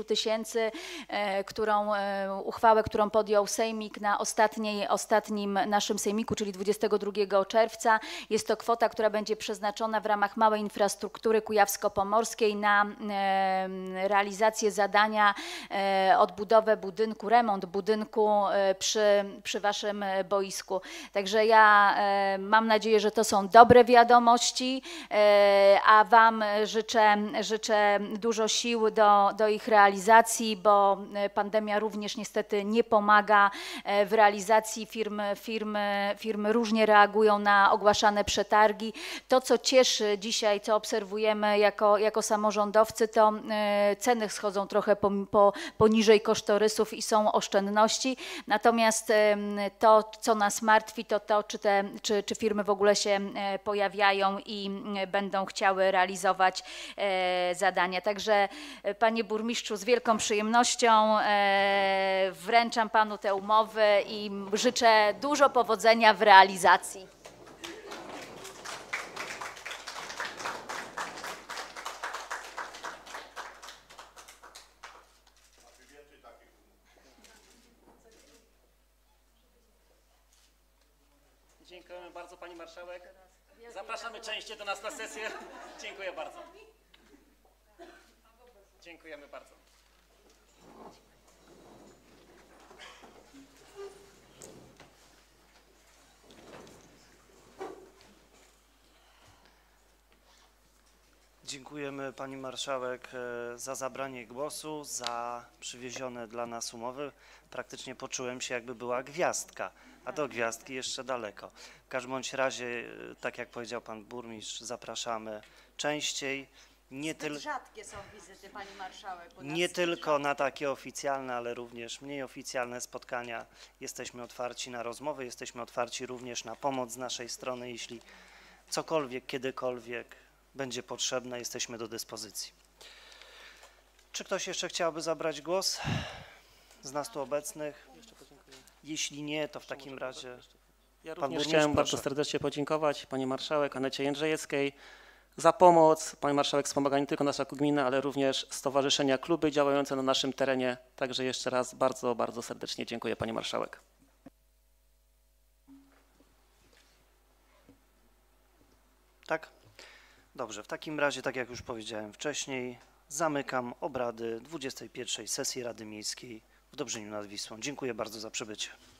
000, uchwałę, którą podjął Sejmik na ostatnim naszym Sejmiku, czyli 22 czerwca. Jest to kwota, która będzie przeznaczona w ramach małej infrastruktury kujawsko-pomorskiej na realizację zadania odbudowę budynku, remont budynku przy waszym boisku. Także ja mam nadzieję, że to są dobre wiadomości, a wam życzę dużo sił do ich realizacji, bo pandemia również niestety nie pomaga w realizacji. Firmy różnie reagują na ogłaszane przetargi. To, co cieszy dzisiaj, co obserwujemy jako samorządowcy, to ceny schodzą trochę poniżej kosztorysów i są oszczędności. Natomiast to, co nas martwi, to czy firmy w ogóle się pojawiają i będą chciały realizować zadania. Także panie burmistrzu, z wielką przyjemnością wręczam panu te umowy i życzę dużo powodzenia w realizacji. Dziękujemy bardzo pani marszałek. Zapraszamy częściej do nas na sesję. Dziękuję bardzo. Dziękujemy bardzo. Dziękujemy pani marszałek za zabranie głosu, za przywiezione dla nas umowy. Praktycznie poczułem się, jakby była gwiazdka, a do gwiazdki jeszcze daleko. W każdym bądź razie, tak jak powiedział pan burmistrz, zapraszamy częściej. Rzadkie są wizyty pani marszałek. Nie tylko na takie oficjalne, ale również mniej oficjalne spotkania. Jesteśmy otwarci na rozmowy, jesteśmy otwarci również na pomoc z naszej strony, jeśli cokolwiek, kiedykolwiek będzie potrzebne, jesteśmy do dyspozycji. Czy ktoś jeszcze chciałby zabrać głos z nas tu obecnych? Jeśli nie, to w takim razie Ja pan również burmistrz, chciałem bardzo proszę. serdecznie podziękować pani marszałek Anecie Jędrzejewskiej za pomoc. Pani marszałek wspomaga nie tylko nas jako gminę, ale również stowarzyszenia, kluby działające na naszym terenie. Także jeszcze raz bardzo, bardzo serdecznie dziękuję pani marszałek. Tak? Dobrze, w takim razie, tak jak już powiedziałem wcześniej, zamykam obrady 21. sesji Rady Miejskiej w Dobrzyniu nad Wisłą. Dziękuję bardzo za przybycie.